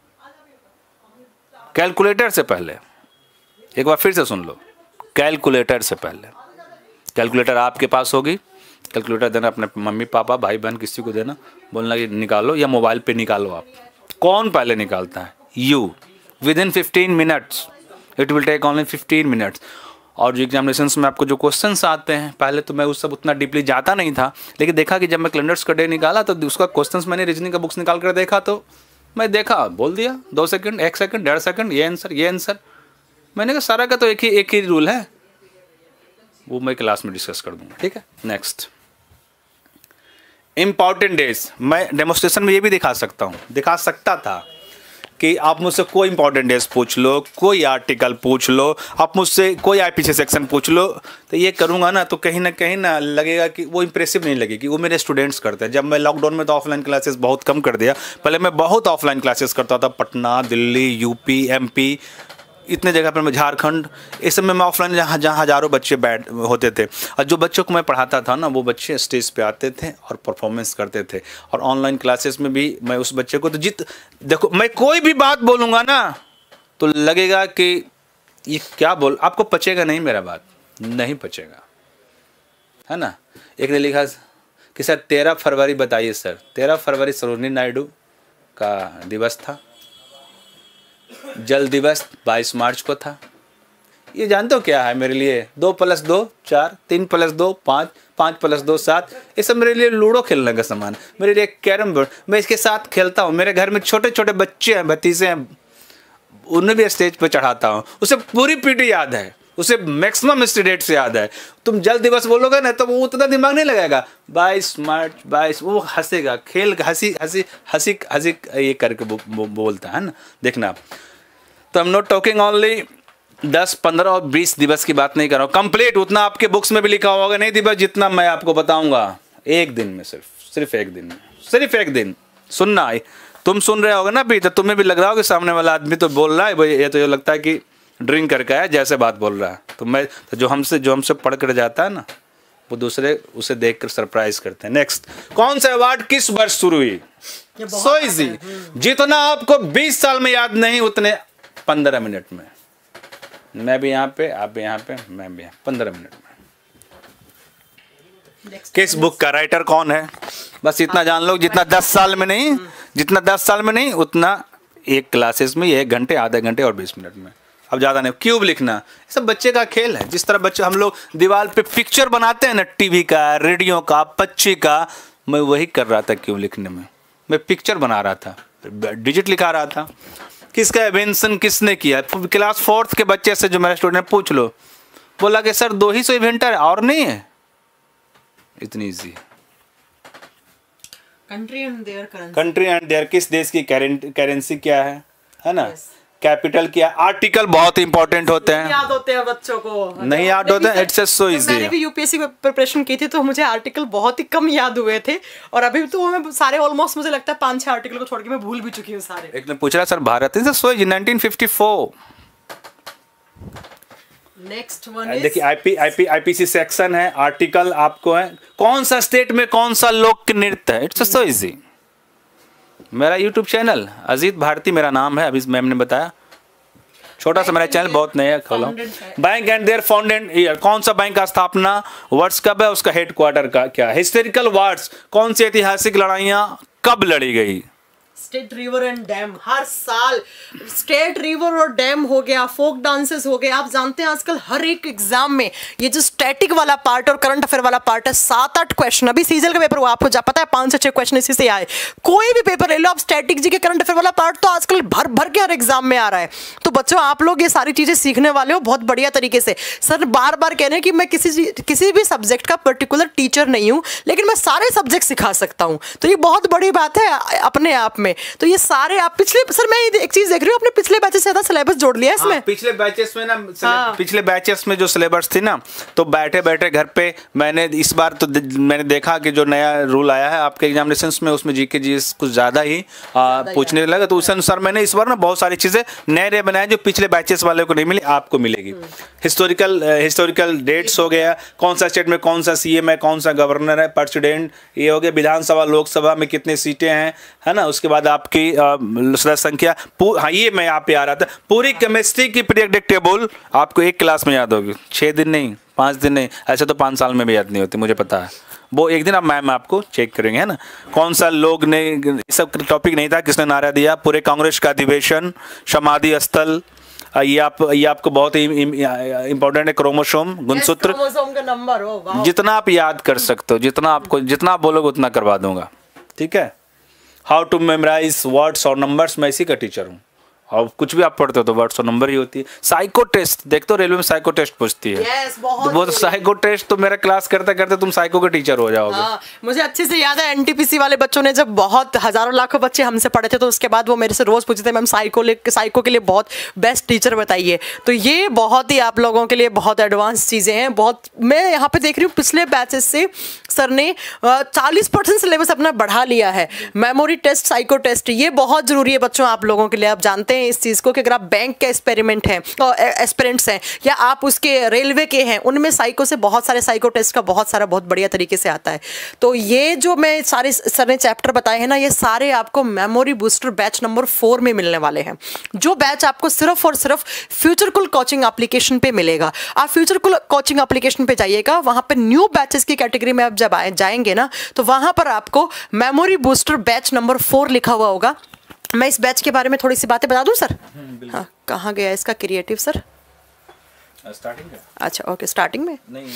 कैलकुलेटर से पहले, एक बार फिर से सुन लो, कैलकुलेटर से पहले। कैलकुलेटर आपके पास होगी, कैलकुलेटर देना अपने मम्मी पापा भाई बहन किसी को देना, बोलना कि निकालो, या मोबाइल पे निकालो। आप कौन पहले निकालता है? You. Within 15 minutes, it will take only 15 minutes. और जो एग्जामिनेशंस में आपको जो क्वेश्चंस आते हैं, पहले तो मैं उस सब उतना डीपली जाता नहीं था, लेकिन देखा कि जब मैं कैलेंडर्स का डे निकाला तो उसका क्वेश्चंस मैंने रीजनिंग का बुक्स निकाल कर देखा, तो मैं देखा, बोल दिया 2 सेकंड, 1 सेकंड, 1.5 सेकंड, ये आंसर। मैंने कहा सारा का तो एक ही रूल है, वो मैं क्लास में डिस्कस कर दूंगा, ठीक है। Next, important days. मैं डेमोस्ट्रेशन में ये भी दिखा सकता था कि आप मुझसे कोई इंपॉर्टेंट डेज पूछ लो, कोई आर्टिकल पूछ लो, आप मुझसे कोई आईपीसी सेक्शन पूछ लो, तो ये करूँगा ना तो कहीं ना लगेगा कि वो इंप्रेसिव नहीं लगेगी। वो मेरे स्टूडेंट्स करते हैं। जब मैं लॉकडाउन में तो ऑफलाइन क्लासेस बहुत कम कर दिया, पहले मैं बहुत ऑफलाइन क्लासेस करता था, पटना, दिल्ली, यूपी, एमपी, इतने जगह पर मैं, झारखंड, इस समय मैं ऑफलाइन जहाँ हज़ारों बच्चे बैठ होते थे, और जो बच्चों को मैं पढ़ाता था ना, वो बच्चे स्टेज पे आते थे और परफॉर्मेंस करते थे। और ऑनलाइन क्लासेस में भी मैं उस बच्चे को तो देखो, मैं कोई भी बात बोलूँगा ना तो लगेगा कि ये क्या आपको पचेगा नहीं, मेरा बात नहीं पचेगा, है ना। एक ने लिखा कि सर 13 फरवरी बताइए सर। 13 फरवरी सरोजिनी नायडू का दिवस था। जल दिवस 22 मार्च को था। ये जानते हो क्या है मेरे लिए? 2 + 2 4, 3 + 2 5, 5 + 2 7। ये सब मेरे लिए लूडो खेलने का सामान, मेरे लिए कैरम बोर्ड, मैं इसके साथ खेलता हूँ। मेरे घर में छोटे छोटे बच्चे हैं, भतीजे हैं, उन्हें भी स्टेज पर चढ़ाता हूँ। उसे पूरी पीटी याद है, उसे मैक्सिमम डेट से याद है। तुम जल दिवस बोलोगे ना तो वो उतना दिमाग नहीं लगाएगा। 22 मार्च 22, वो हंसेगा, खेल हंसी ये करके बोलता है ना। देखना, तो I'm not talking only 10, 15 और 20 दिवस की बात नहीं कर रहा हूँ। कंप्लीट उतना आपके बुक्स में भी लिखा होगा नहीं दिवस जितना मैं आपको बताऊंगा। एक दिन में सिर्फ एक दिन सुनना है। तुम सुन रहे होगे ना अभी, तो तुम्हें भी लग रहा होगा सामने वाला आदमी तो बोल रहा है, ये तो ये लगता है कि ड्रिंक करके आया जैसे बात बोल रहा है। तो जो हमसे पढ़ कर जाता है ना, वो दूसरे उसे देख कर सरप्राइज करते हैं। नेक्स्ट, कौन सा अवार्ड किस वर्ष शुरू हुई? सो इजी, जितना आपको 20 साल में याद नहीं उतने 15 मिनट में। मैं भी यहाँ पे, आप भी यहाँ पे, मैं भी यहाँ, 15 मिनट में। किस बुक का राइटर कौन है, बस इतना जान लो। जितना 10 साल में नहीं उतना एक क्लासेस में 1 घंटे, आधे घंटे और 20 मिनट में। अब ज़्यादा नहीं। क्यूब लिखना सब बच्चे का खेल है। जिस तरह बच्चे हम लोग दीवार पे पिक्चर बनाते हैं ना, टीवी का, रेडियो का, पक्षी का, मैं वही कर रहा था क्यूब लिखने में। मैं पिक्चर बना रहा था, डिजिट लिखा रहा था। किसका इन्वेंशन किसने किया? क्लास 4th के बच्चे से जो मेरे स्टूडेंट पूछ लो, बोला कि सर 2 ही सौ इन्वेंटर है और नहीं है। इतनी इजी। कंट्री एंड देयर किस देश की करेंसी क्या है ना। कैपिटल क्या? आर्टिकल बहुत इंपॉर्टेंट होते हैं, याद होते हैं बच्चों को, नहीं याद होते हैं। It's so easy. मैंने भी यूपीएससी में प्रिपरेशन की थी तो मुझे आर्टिकल बहुत ही कम याद हुए थे, और अभी तो मैं सारे ऑलमोस्ट, मुझे लगता है 5-6 आर्टिकल को छोड़ के मैं भूल भी चुकी हूँ सारे। एक ने पूछ रहा sir Bharat is so 1954। Next one is, देखिए आईपीसी सेक्शन है, आर्टिकल आपको है, कौन सा स्टेट में कौन सा लोक नृत्य है। It's so easy. मेरा YouTube चैनल अजीत भारती मेरा नाम है, अभी मैम ने बताया। छोटा सा मेरा चैनल, बहुत नया खोला। Bank and their founded year, कौन सा बैंक का स्थापना वर्ष कब है, उसका हेडक्वार्टर का क्या। हिस्टोरिकल वार्स, कौन सी ऐतिहासिक लड़ाइयाँ कब लड़ी गई। स्टेट रिवर एंड डैम, हर साल स्टेट रिवर और डैम हो गया, फोक डांसेस हो गए। आप जानते हैं आजकल हर एक एग्जाम में ये जो स्टैटिक वाला पार्ट और करंट अफेयर वाला पार्ट है, 7-8 क्वेश्चन। अभी सीजन का पेपर हुआ, आपको जा पता है 5 से 6 क्वेश्चन इसी से आए। कोई भी पेपर ले लो आप, स्टैटिक जी के करंट अफेयर वाला पार्ट तो आजकल भर भर के हर एग्जाम में आ रहा है। तो बच्चों आप लोग ये सारी चीजें सीखने वाले हो बहुत बढ़िया तरीके से। सर बार बार कह रहे हैं कि मैं किसी भी सब्जेक्ट का पर्टिकुलर टीचर नहीं हूं, लेकिन मैं सारे सब्जेक्ट सिखा सकता हूं, तो ये बहुत बड़ी बात है अपने आप में। में। तो ये सारे आप पिछले, सर मैं एक चीज देख रही हूँ, आपने पिछले बैचेस से ज्यादा सिलेबस जोड़ लिया इसमें। पिछले बैचेस में ना, पिछले बैचेस में जो सिलेबस थी ना, तो बैठे बैठे घर पे मैंने इस बार तो मैंने देखा कि जो नया रूल आया है आपके एग्जामिनेशंस में, उसमें जीके जीएस कुछ ज़्यादा ही पूछने लगा, तो उस अनुसार मैंने इस बार ना बहुत सारी चीज़ें नए बनाए जो पिछले बैचेस वाले को नहीं मिली, आपको मिलेगी। हिस्टोरिकल डेट्स हो गया, कौन सा स्टेट में कौन सा सीएम है, कौन सा गवर्नर है, प्रेसिडेंट, ये हो गया, विधानसभा लोकसभा में कितनी सीटें हैं, है ना, उसके बाद आपकी सदस्य संख्या, हाँ ये मैं यहाँ पे आ रहा था, पूरी केमिस्ट्री की पीरियोडिक टेबल आपको एक क्लास में याद होगी, 6 दिन नहीं, 5 दिन नहीं, ऐसे तो 5 साल में भी याद नहीं होती, मुझे पता है। वो एक दिन आप मैम आपको चेक करेंगे, है ना, कौन सा लोग ने, सब टॉपिक नहीं था, किसने नारा दिया, पूरे कांग्रेस का अधिवेशन, समाधि स्थल, ये आपको बहुत ही इंपॉर्टेंट है, क्रोमोसोम, गुणसूत्र, क्रोमोसोम का नंबर, जितना आप याद कर सकते हो, जितना आप बोलोगे उतना करवा दूंगा, ठीक है। हाउ टू मेमोराइज वर्ड्स और नंबर्स, मैं इसी का टीचर हूँ, और कुछ भी आप पढ़ते हो तो वर्ड्स और नंबर ही होती है। साइको टेस्ट देखते हो, रेलवे में साइको टेस्ट पूछती है, वो साइको टेस्ट तो मेरा क्लास करते करते तुम साइको के टीचर हो जाओगे। मुझे अच्छे से याद है, एनटीपीसी वाले बच्चों ने जब बहुत हजारों लाखों बच्चे हमसे पढ़े थे, तो उसके बाद वो मेरे से रोज पूछते थे मैम साइको के लिए बहुत बेस्ट टीचर बताइए। तो ये बहुत ही आप लोगों के लिए बहुत एडवांस चीजें हैं। बहुत मैं यहाँ पे देख रही हूँ पिछले बैचेस से सर ने 40% सिलेबस अपना बढ़ा लिया है। मेमोरी टेस्ट, साइको टेस्ट, ये बहुत जरूरी है बच्चों आप लोगों के लिए। आप जानते हैं इस चीज को कि अगर आप बैंक के एक्सपेरिमेंट हैं और एस्पिरेंट्स हैं, या आप उसके रेलवे के हैं, उनमें साइको से बहुत सारे साइको टेस्ट का बहुत बढ़िया तरीके से आता है। तो ये जो मैं सारे सर ने चैप्टर बताए हैं ना, ये सारे आपको मेमोरी बूस्टर बैच नंबर 4 में मिलने वाले हैं, जो बैच आपको सिर्फ और सिर्फ फ्यूचरकुल कोचिंग एप्लीकेशन पे मिलेगा। आप फ्यूचरकुल कोचिंग एप्लीकेशन पे जाइएगा, वहां पे न्यू बैचेस की कैटेगरी में आप जब जाएंगे ना, तो वहां पर आपको मेमोरी बूस्टर बैच नंबर 4 लिखा हुआ होगा। मैं इस बैच के बारे में थोड़ी सी बातें बता दूं सर। हाँ, कहाँ गया इसका क्रिएटिव सर? स्टार्टिंग का, अच्छा ओके, स्टार्टिंग में नहीं,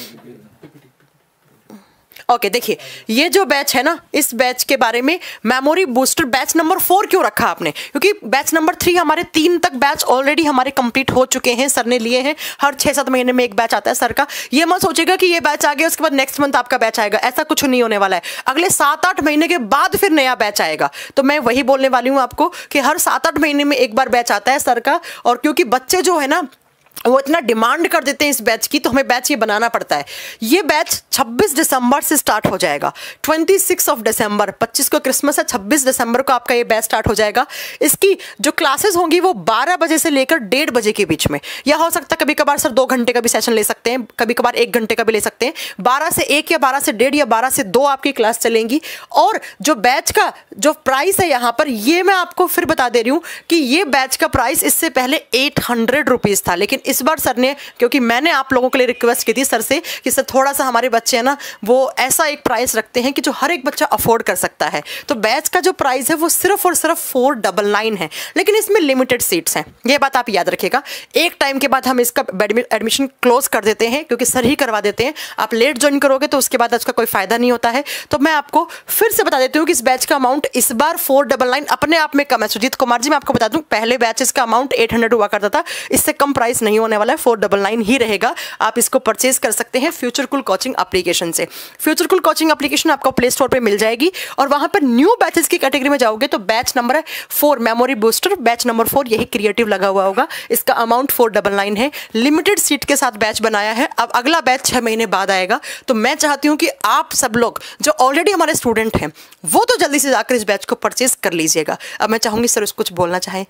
ओके देखिए, ये जो बैच है ना, इस बैच के बारे में मेमोरी बूस्टर बैच नंबर 4 क्यों रखा आपने? क्योंकि बैच नंबर 3 हमारे 3 तक बैच ऑलरेडी हमारे कंप्लीट हो चुके हैं, सर ने लिए हैं। हर 6-7 महीने में एक बैच आता है सर का। ये मत सोचेगा कि ये बैच आ गया उसके बाद नेक्स्ट मंथ आपका बैच आएगा, ऐसा कुछ नहीं होने वाला है। अगले 7-8 महीने के बाद फिर नया बैच आएगा। तो मैं वही बोलने वाली हूँ आपको कि हर 7-8 महीने में एक बार बैच आता है सर का। और क्योंकि बच्चे जो है ना, वो इतना डिमांड कर देते हैं इस बैच की, तो हमें बैच ये बनाना पड़ता है। ये बैच 26 दिसंबर से स्टार्ट हो जाएगा। 26 ऑफ दिसंबर, 25 को क्रिसमस है, 26 दिसंबर को आपका ये बैच स्टार्ट हो जाएगा। इसकी जो क्लासेस होंगी वो 12 बजे से लेकर 1:30 बजे के बीच में, या हो सकता है कभी कभार सर 2 घंटे का भी सेशन ले सकते हैं, कभी कभार 1 घंटे का भी ले सकते हैं। 12 से 1 या 12 से 1:30 या 12 से 2 आपकी क्लास चलेंगी। और जो बैच का जो प्राइस है यहाँ पर, ये मैं आपको फिर बता दे रही हूँ कि ये बैच का प्राइस इससे पहले 800 रुपीज़ था, लेकिन इस बार सर ने, क्योंकि मैंने आप लोगों के लिए रिक्वेस्ट की थी सर से कि सर थोड़ा सा हमारे बच्चे हैं ना, वो ऐसा एक प्राइस रखते हैं कि जो हर एक बच्चा अफोर्ड कर सकता है। तो बैच का जो प्राइस है वो सिर्फ और सिर्फ 499 है, लेकिन इसमें लिमिटेड सीट्स हैं, ये बात आप याद रखिएगा। एक टाइम के बाद हम इसका एडमिशन क्लोज कर देते हैं, क्योंकि सर ही करवा देते हैं। आप लेट ज्वाइन करोगे तो उसके बाद उसका कोई फायदा नहीं होता है। तो मैं आपको फिर से बता देती हूँ कि इस बैच का अमाउंट इस बार 499 अपने आप में कम है। सुजीत कुमार जी, मैं आपको बता दूं, पहले बैचेस का अमाउंट 800 हुआ करता था, इससे कम प्राइस नहीं होने वाला है, 499 ही रहेगा। आप इसको परचेज कर सकते हैं फ्यूचरकुल कोचिंग एप्लीकेशन से। फ्यूचरकुल कोचिंग एप्लीकेशन आपको प्ले स्टोर पे मिल जाएगी, और वहां पर न्यू बैचेस की कैटेगरी में जाओगे तो बैच नंबर है 4 मेमोरी बूस्टर बैच नंबर 4, यही क्रिएटिव लगा हुआ होगा। इसका अमाउंट 499 है, लिमिटेड सीट के साथ बैच बनाया है। अब अगला बैच 6 महीने बाद आएगा। तो मैं चाहती हूँ कि आप सब लोग जो ऑलरेडी हमारे स्टूडेंट हैं वो तो जल्दी से जाकर इस बैच को परचेज कर लीजिएगा। अब मैं चाहूंगी सर कुछ बोलना चाहें।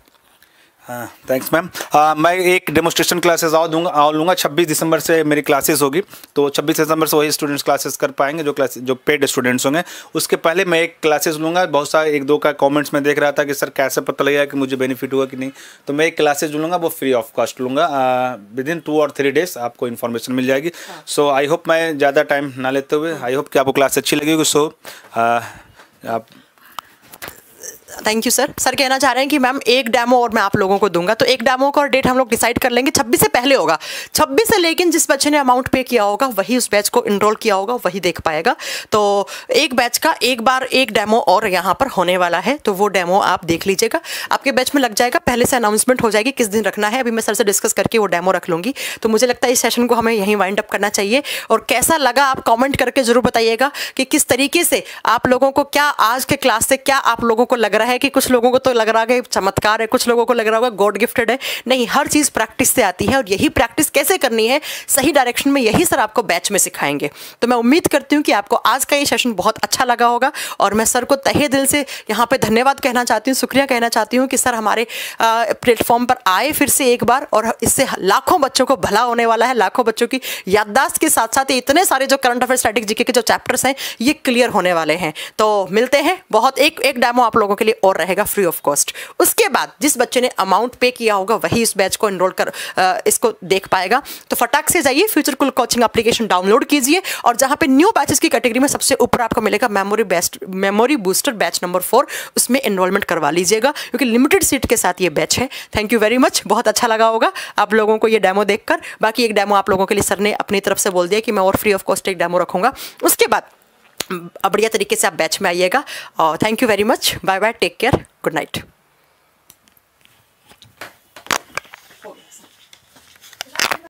Thanks ma'am. मैं एक डेमोस्ट्रेशन क्लासेस और लूँगा 26 दिसंबर से मेरी क्लासेस होगी, तो 26 दिसंबर से वही स्टूडेंट्स क्लासेस कर पाएंगे जो पेड स्टूडेंट्स होंगे। उसके पहले मैं एक क्लासेस लूँगा। बहुत सारे 1-2 का कमेंट्स में देख रहा था कि सर कैसे पता लगेगा कि मुझे बेनिफिट हुआ कि नहीं, तो मैं एक क्लासेस लूँगा, वो फ्री ऑफ कॉस्ट लूँगा। विदिन 2 और 3 डेज आपको इन्फॉर्मेशन मिल जाएगी। सो आई होप, मैं ज़्यादा टाइम ना लेते हुए, आई होप कि आपको क्लास अच्छी लगेगी। सो आप थैंक यू सर। सर कहना चाह रहे हैं कि मैम एक डेमो और मैं आप लोगों को दूंगा, तो एक डेमो का डेट हम लोग डिसाइड कर लेंगे। 26 से पहले होगा, 26 से, लेकिन जिस बच्चे ने अमाउंट पे किया होगा वही उस बैच को इनरोल किया होगा, वही देख पाएगा। तो एक बैच का एक बार एक डेमो और यहाँ पर होने वाला है, तो वो डेमो आप देख लीजिएगा, आपके बैच में लग जाएगा। पहले से अनाउंसमेंट हो जाएगी किस दिन रखना है, अभी मैं सर से डिस्कस करके वो डेमो रख लूँगी। तो मुझे लगता है इस सेशन को हमें यहीं वाइंड अप करना चाहिए। और कैसा लगा आप कॉमेंट करके जरूर बताइएगा कि किस तरीके से आप लोगों को, क्या आज के क्लास से क्या आप लोगों को लग रहा है है कि कुछ लोगों को तो लग रहा है कि चमत्कार है, कुछ लोगों को लग रहा होगा गॉड गिफ्टेड है। नहीं, हर चीज़ प्रैक्टिस से आती है और यही प्रैक्टिस कैसे करनी है सही डायरेक्शन में, यही सर आपको बैच में सिखाएंगे। तो मैं उम्मीद करती हूँ कि आपको आज का ये सेशन बहुत अच्छा लगा होगा और मैं सर को तहे दिल से यहाँ पे धन्यवाद कहना चाहती हूँ, शुक्रिया कहना चाहती हूँ कि सर हमारे प्लेटफॉर्म पर आए फिर से एक बार, और इससे लाखों बच्चों को भला होने वाला है, लाखों बच्चों की याददाश्त के साथ साथ इतने सारे जो करंट अफेयर स्टैटिक जीके के जो चैप्टर्स हैं ये क्लियर होने वाले हैं। तो मिलते हैं, बहुत एक डेमो आप लोगों के लिए और रहेगा फ्री ऑफ कॉस्ट। उसके बाद जिस बच्चे ने अमाउंट पे किया होगा वही इस बैच को एनरोल कर इसको देख पाएगा। तो फटाक से जाइए, future cool coaching application download कीजिए और जहां पे न्यू बैचेस की कैटेगरी में सबसे ऊपर आपको मिलेगा मेमोरी बूस्टर बैच नंबर 4, उसमें एनरोलमेंट करवा लीजिएगा क्योंकि लिमिटेड सीट के साथ ये बैच है। थैंक यू वेरी मच, बहुत अच्छा लगा होगा आप लोगों को ये डेमो देखकर। बाकी एक डेमो आप लोगों के लिए सर ने अपनी तरफ से बोल दिया कि मैं और फ्री ऑफ कॉस्ट एक डेमो रखूंगा। उसके बाद बढ़िया तरीके से आप बैच में आइएगा। और thank you very much, bye bye, take care, good night.